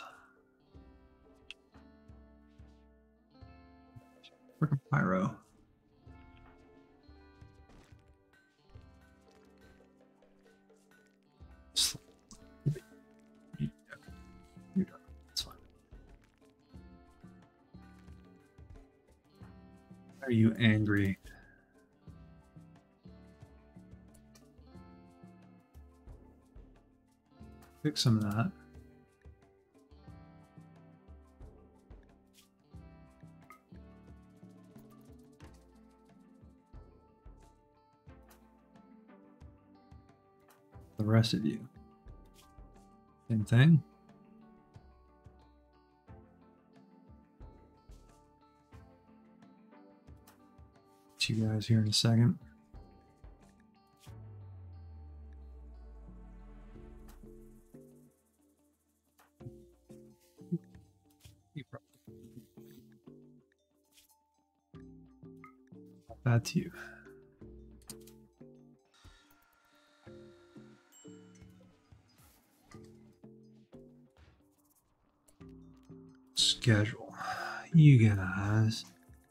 Speaker 1: Freaking pyro. You're done. That's fine. Are you angry? Fix some of that. The rest of you. Same thing. See you guys here in a second. That's you. Schedule. You guys.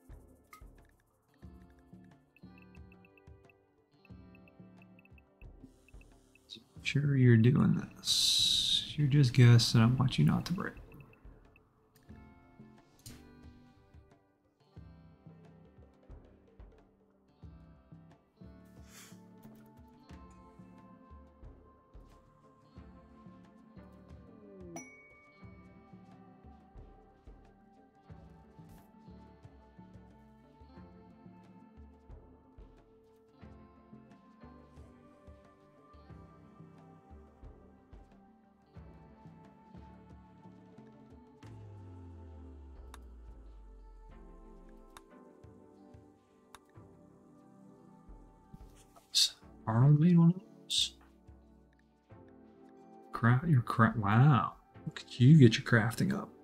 Speaker 1: Sure you're doing this. You're just guests and I want you not to break. Arnold made one of those. Craft your craft. Wow. Look at you get your crafting up.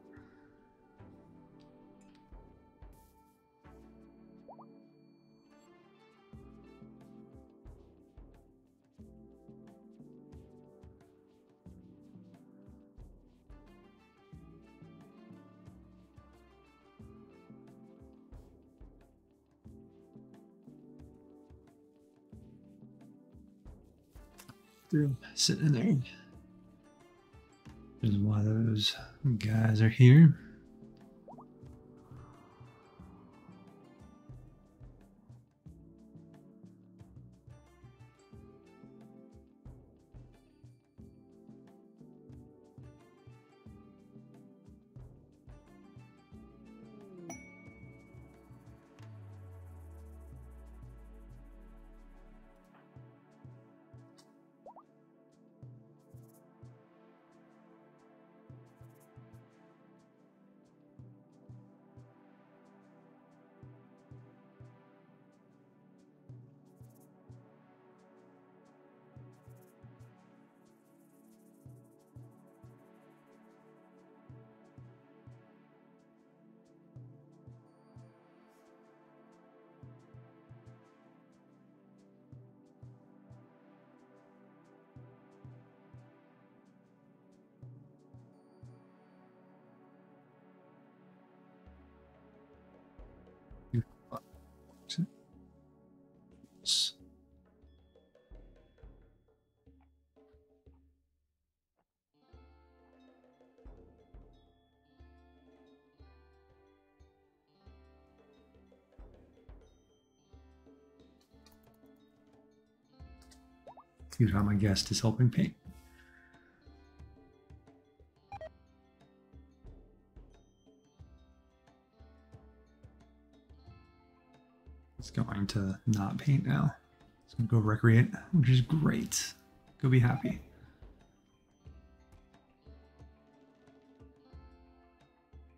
Speaker 1: They're sitting in there. This is why those guys are here. Here's how my guest is helping paint. It's going to not paint now. It's going to go recreate, which is great. Go be happy.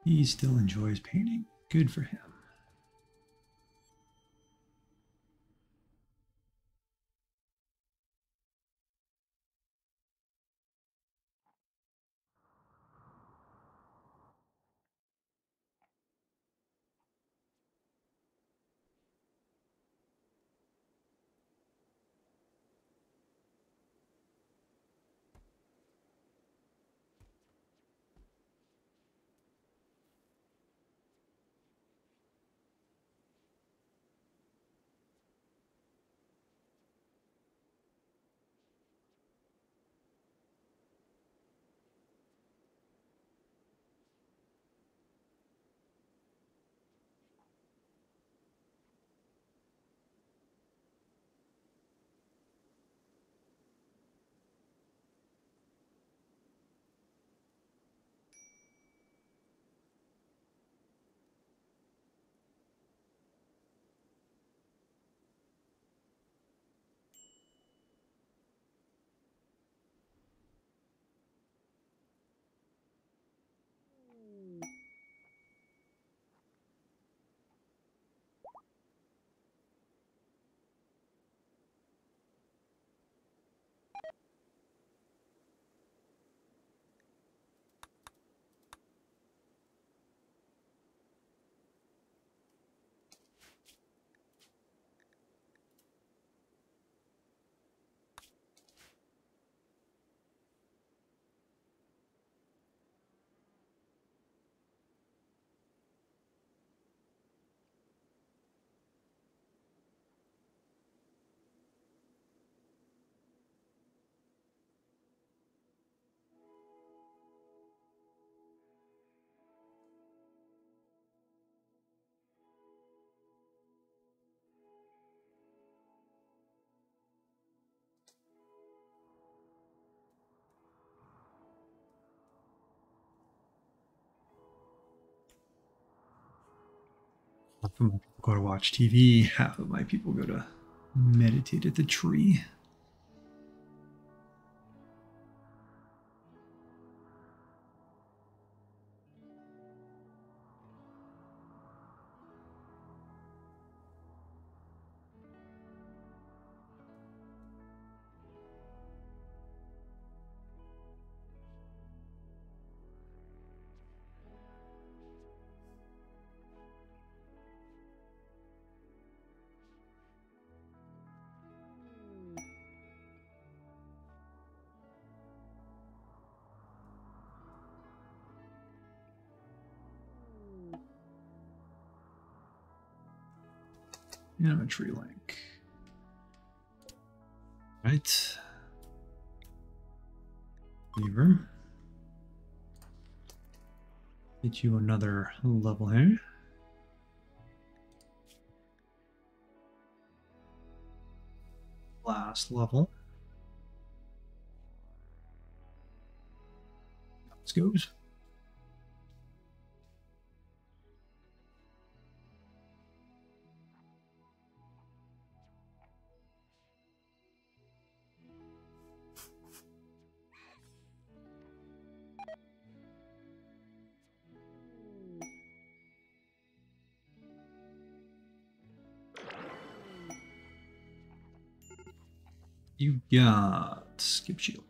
Speaker 1: He still enjoys painting. Good for him. Half of my people go to watch T V. Half of my people go to meditate at the tree. And I'm a tree link. Right. Lever. Get you another level here. Last level. Let's go. You got skip shield.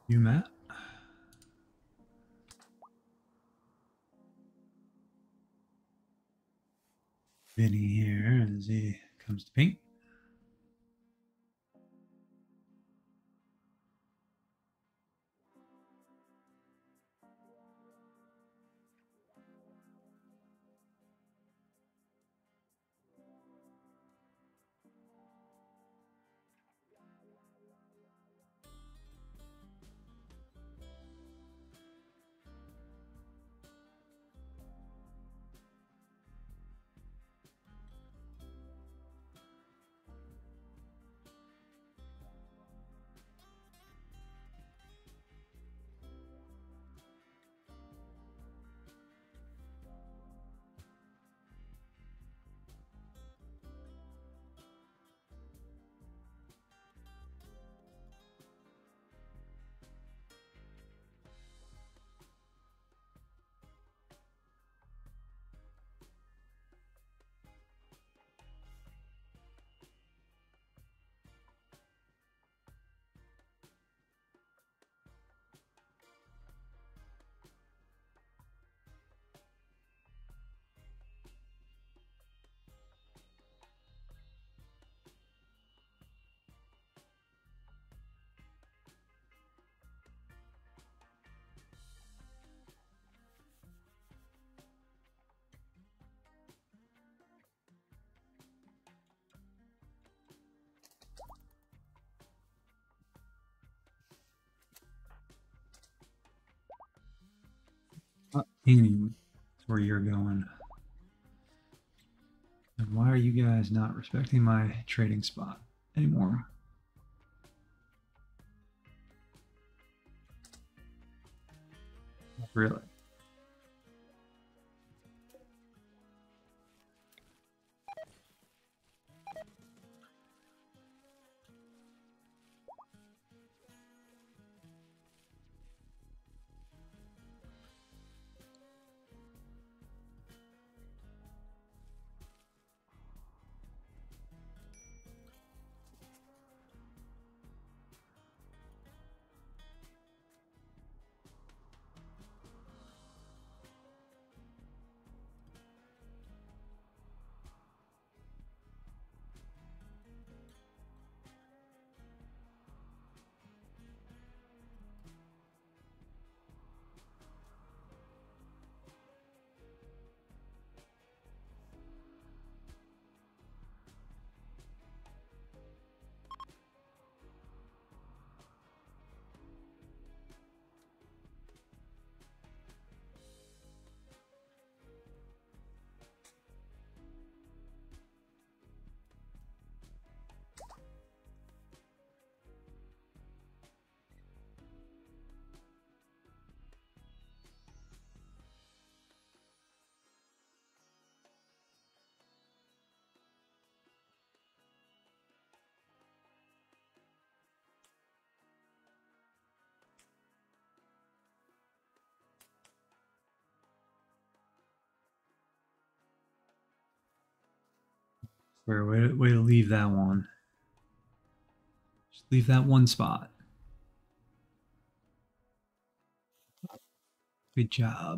Speaker 1: You, Matt. Vinny here as he comes to paint. Not painting is where you're going. And why are you guys not respecting my trading spot anymore? Really? Where way, way to leave that one. Just leave that one spot. Good job.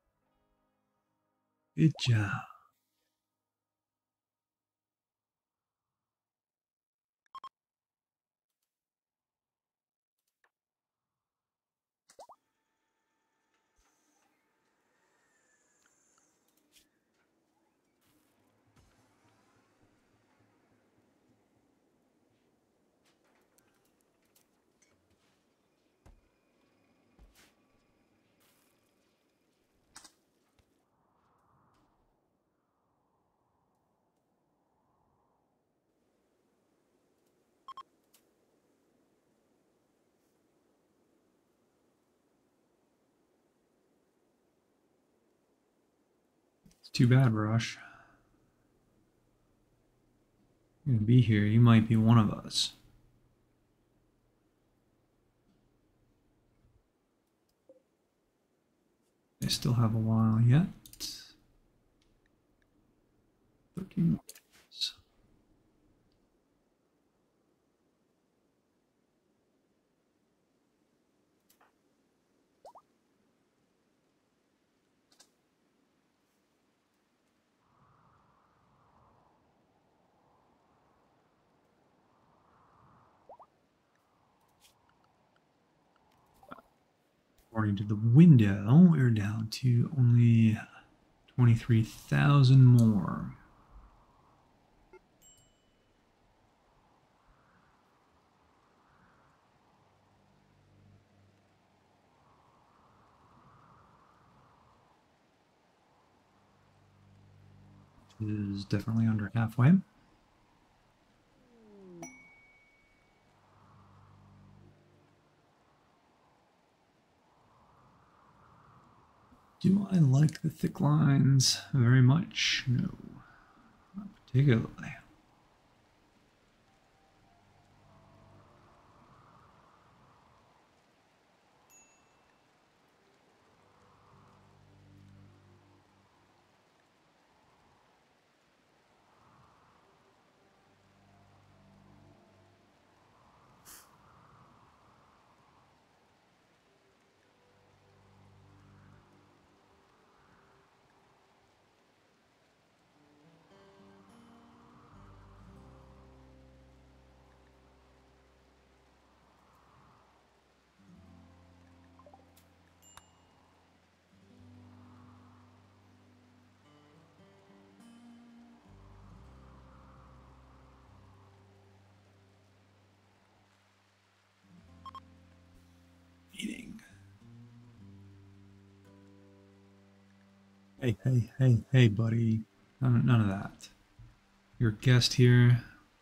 Speaker 1: Good job. It's too bad, Rush. You're gonna be here. You might be one of us. I still have a while yet. thirteen minutes. According to the window, we're down to only twenty-three thousand more. Which is definitely under halfway. Do I like the thick lines very much? No, not particularly. Eating. Hey, hey, hey, hey, buddy. None, none of that. Your guest here.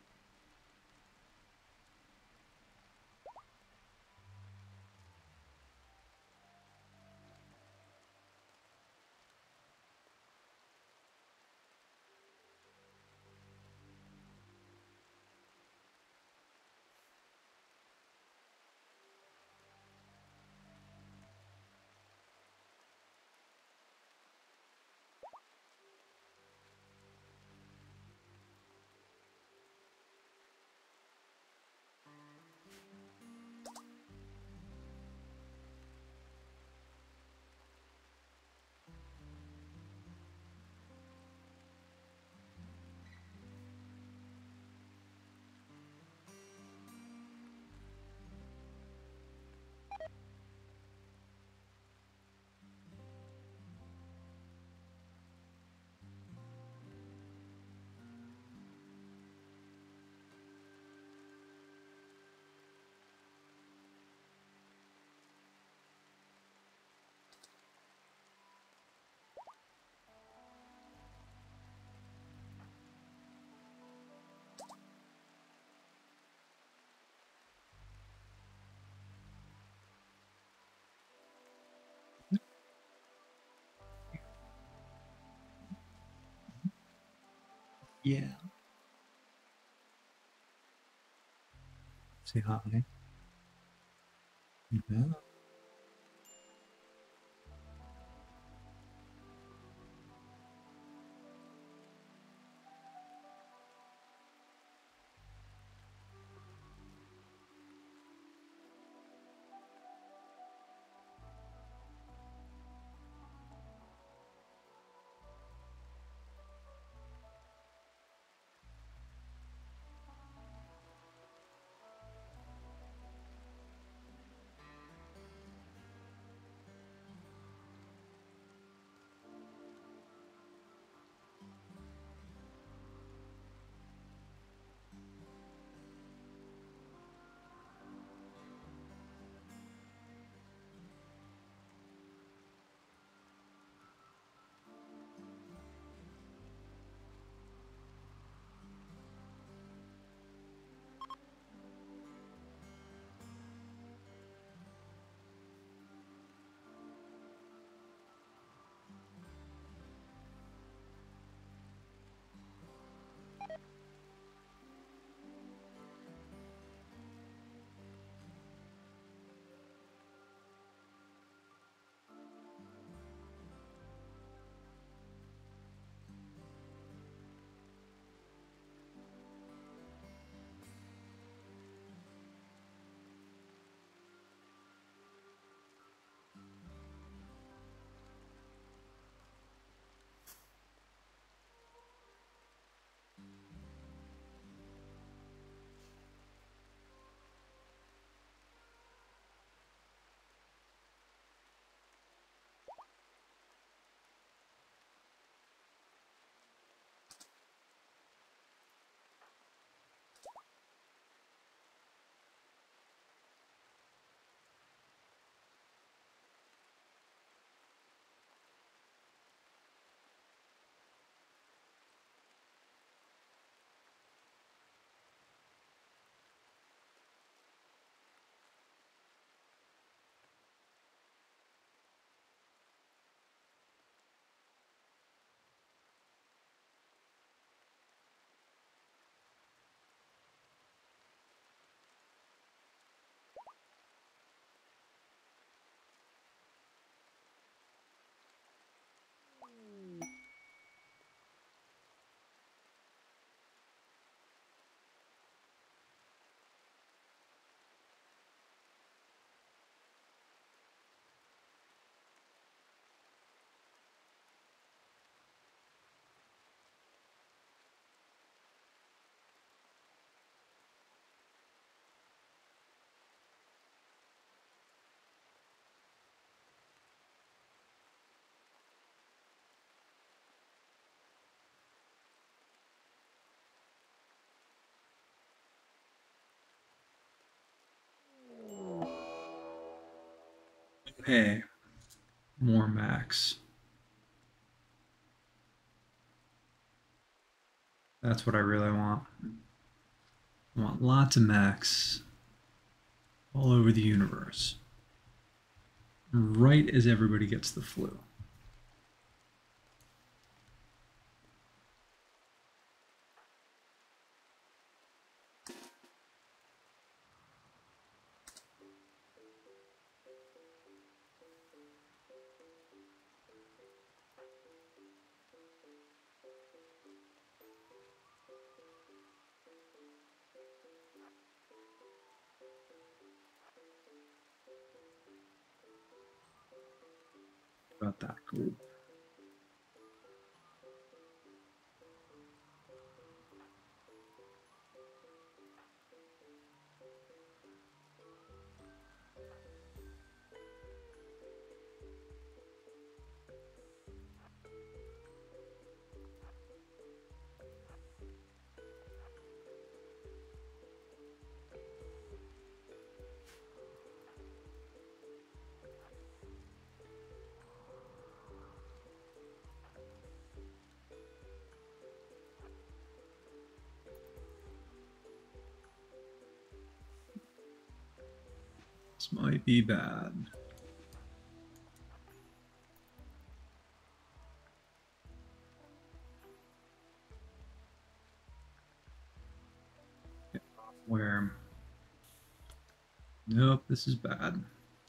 Speaker 1: Yeah. Say hi. Yeah. pay more max. That's what I really want. I want lots of max all over the universe. Right as everybody gets the flu. About that group. This might be bad. Where? Nope, this is bad.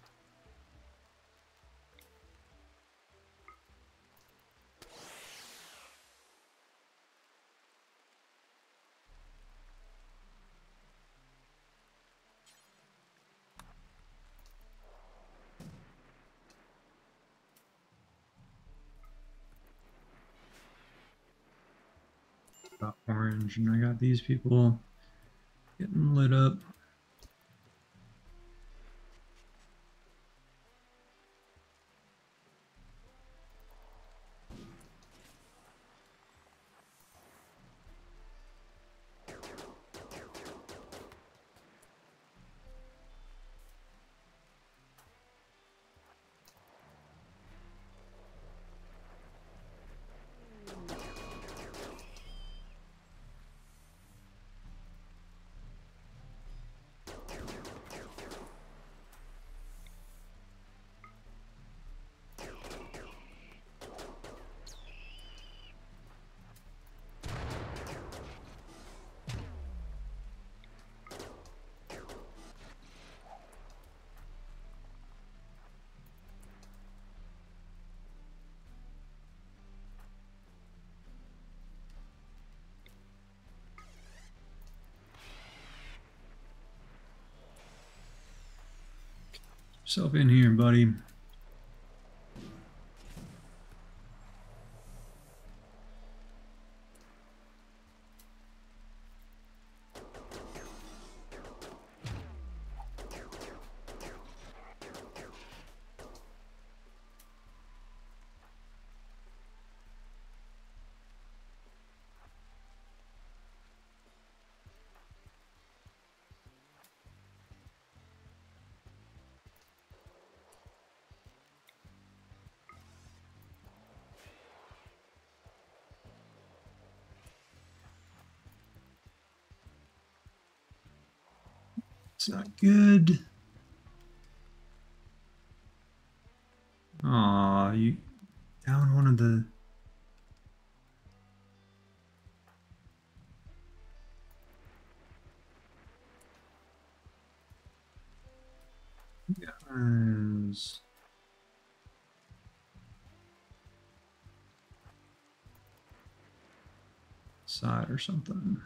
Speaker 1: Got orange, and I got these people getting lit up. Yourself in here, buddy. It's not good. Aw, you down one of the... Guys. Side or something.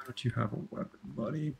Speaker 1: don't you have a weapon, buddy?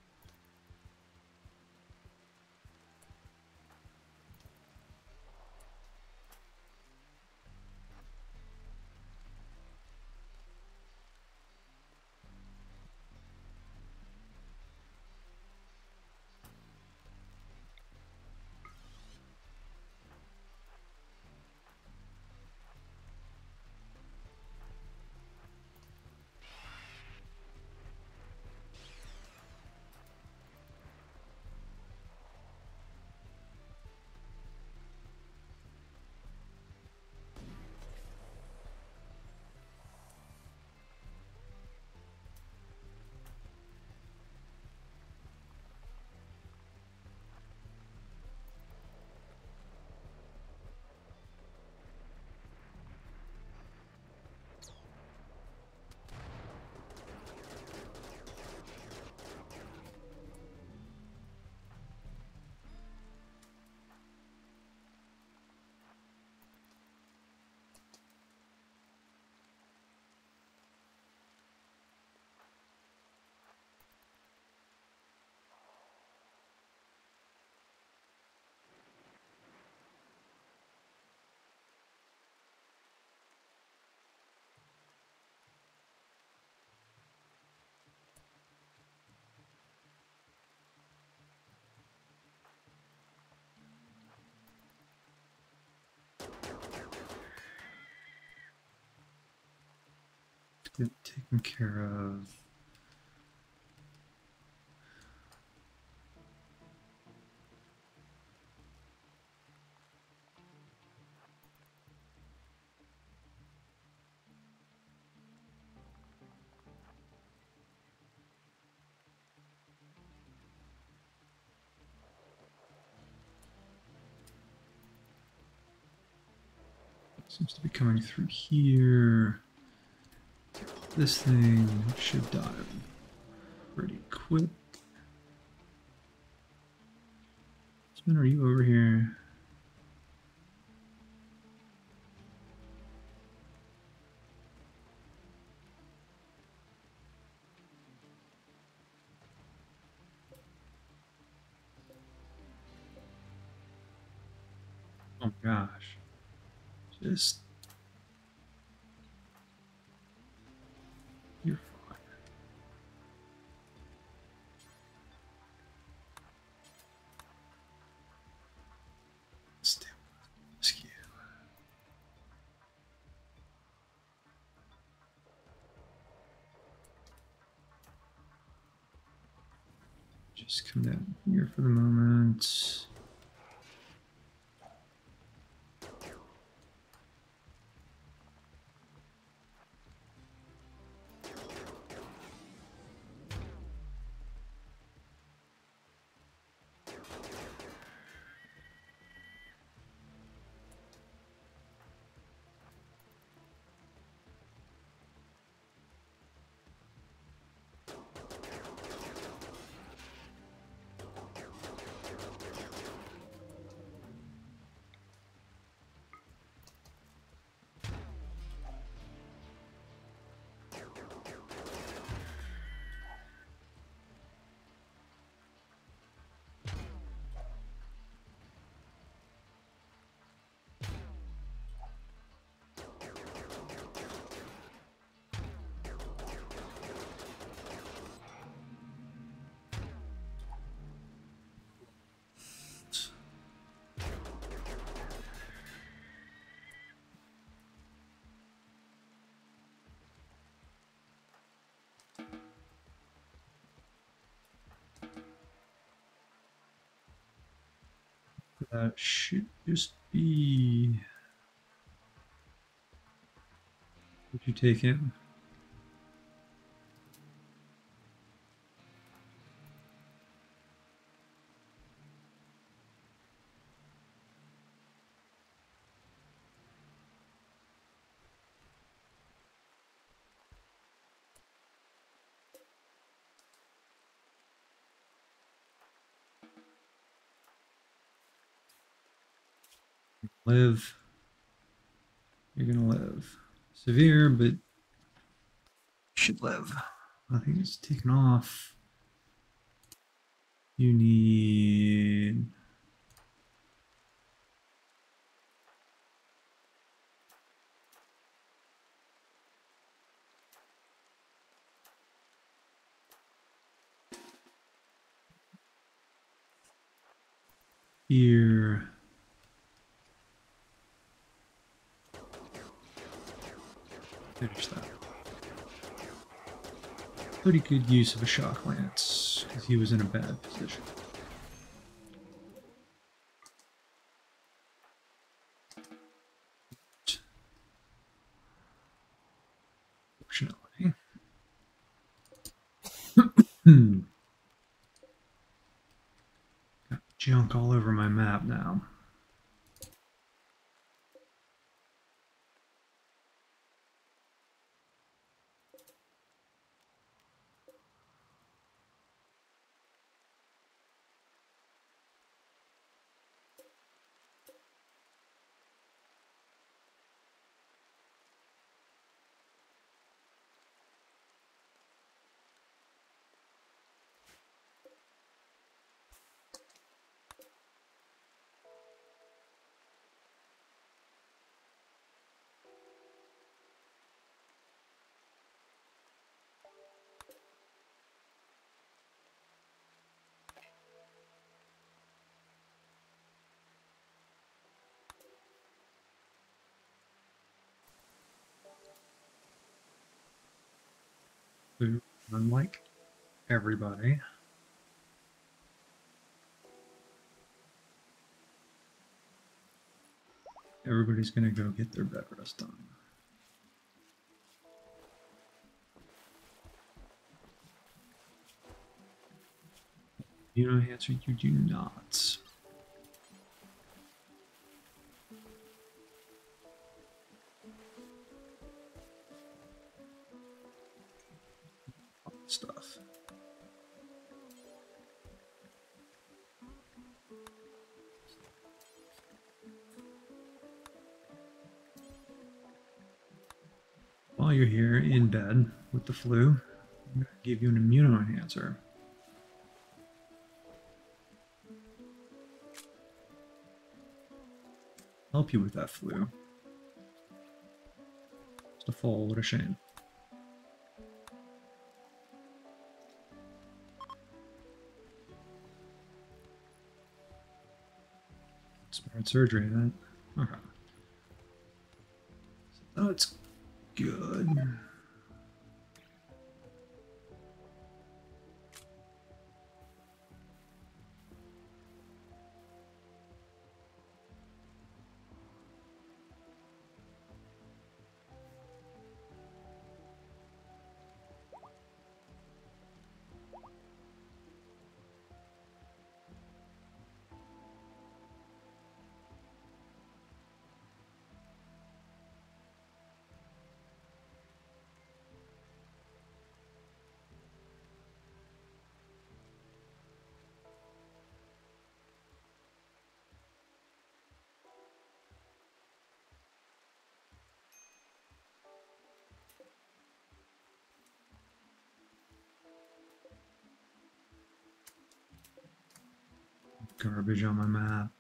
Speaker 1: Get taken care of. Seems to be coming through here. This thing should die pretty quick. Spin, are you over here? Oh gosh. Just... You're fine. Stay rescue. Just come down here for the moment. That should just be... What you take in? Live. You're gonna live. Severe, but you should live. I think it's taken off. You need here. Finish that. Pretty good use of a shock lance because he was in a bad position. Fortunately. Hmm. Got junk all over my map now. Unlike everybody, everybody's gonna go get their bed rest done. You know, answer you do not. Stuff. While you're here in bed with the flu, I'm going to give you an immunoenhancer. Help you with that flu. Just a fall, what a shame. Spared surgery, then. Okay. So that's good. Garbage on my map.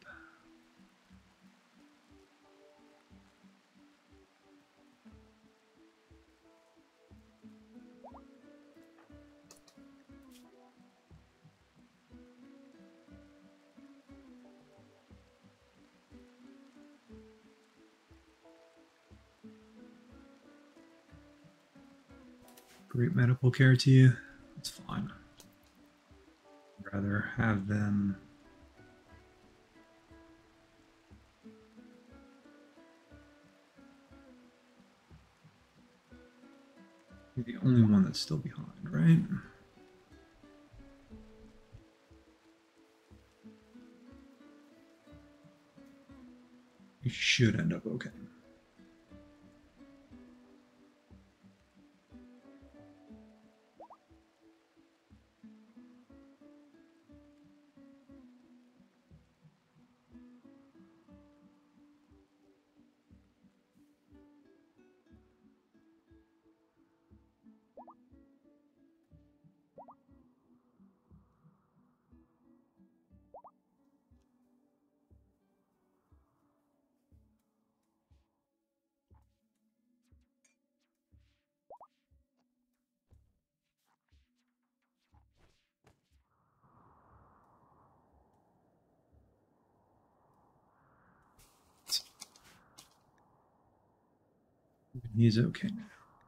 Speaker 1: Great medical care to you. It's fine. I'd rather have them You're the only one that's still behind, right? You should end up okay. He's okay now.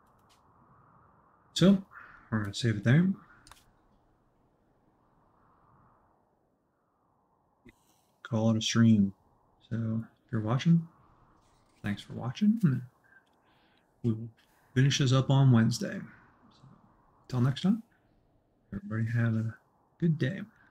Speaker 1: So we're going to save it there. Call it a stream. So if you're watching, thanks for watching. We'll finish this up on Wednesday. So, until next time, everybody have a good day.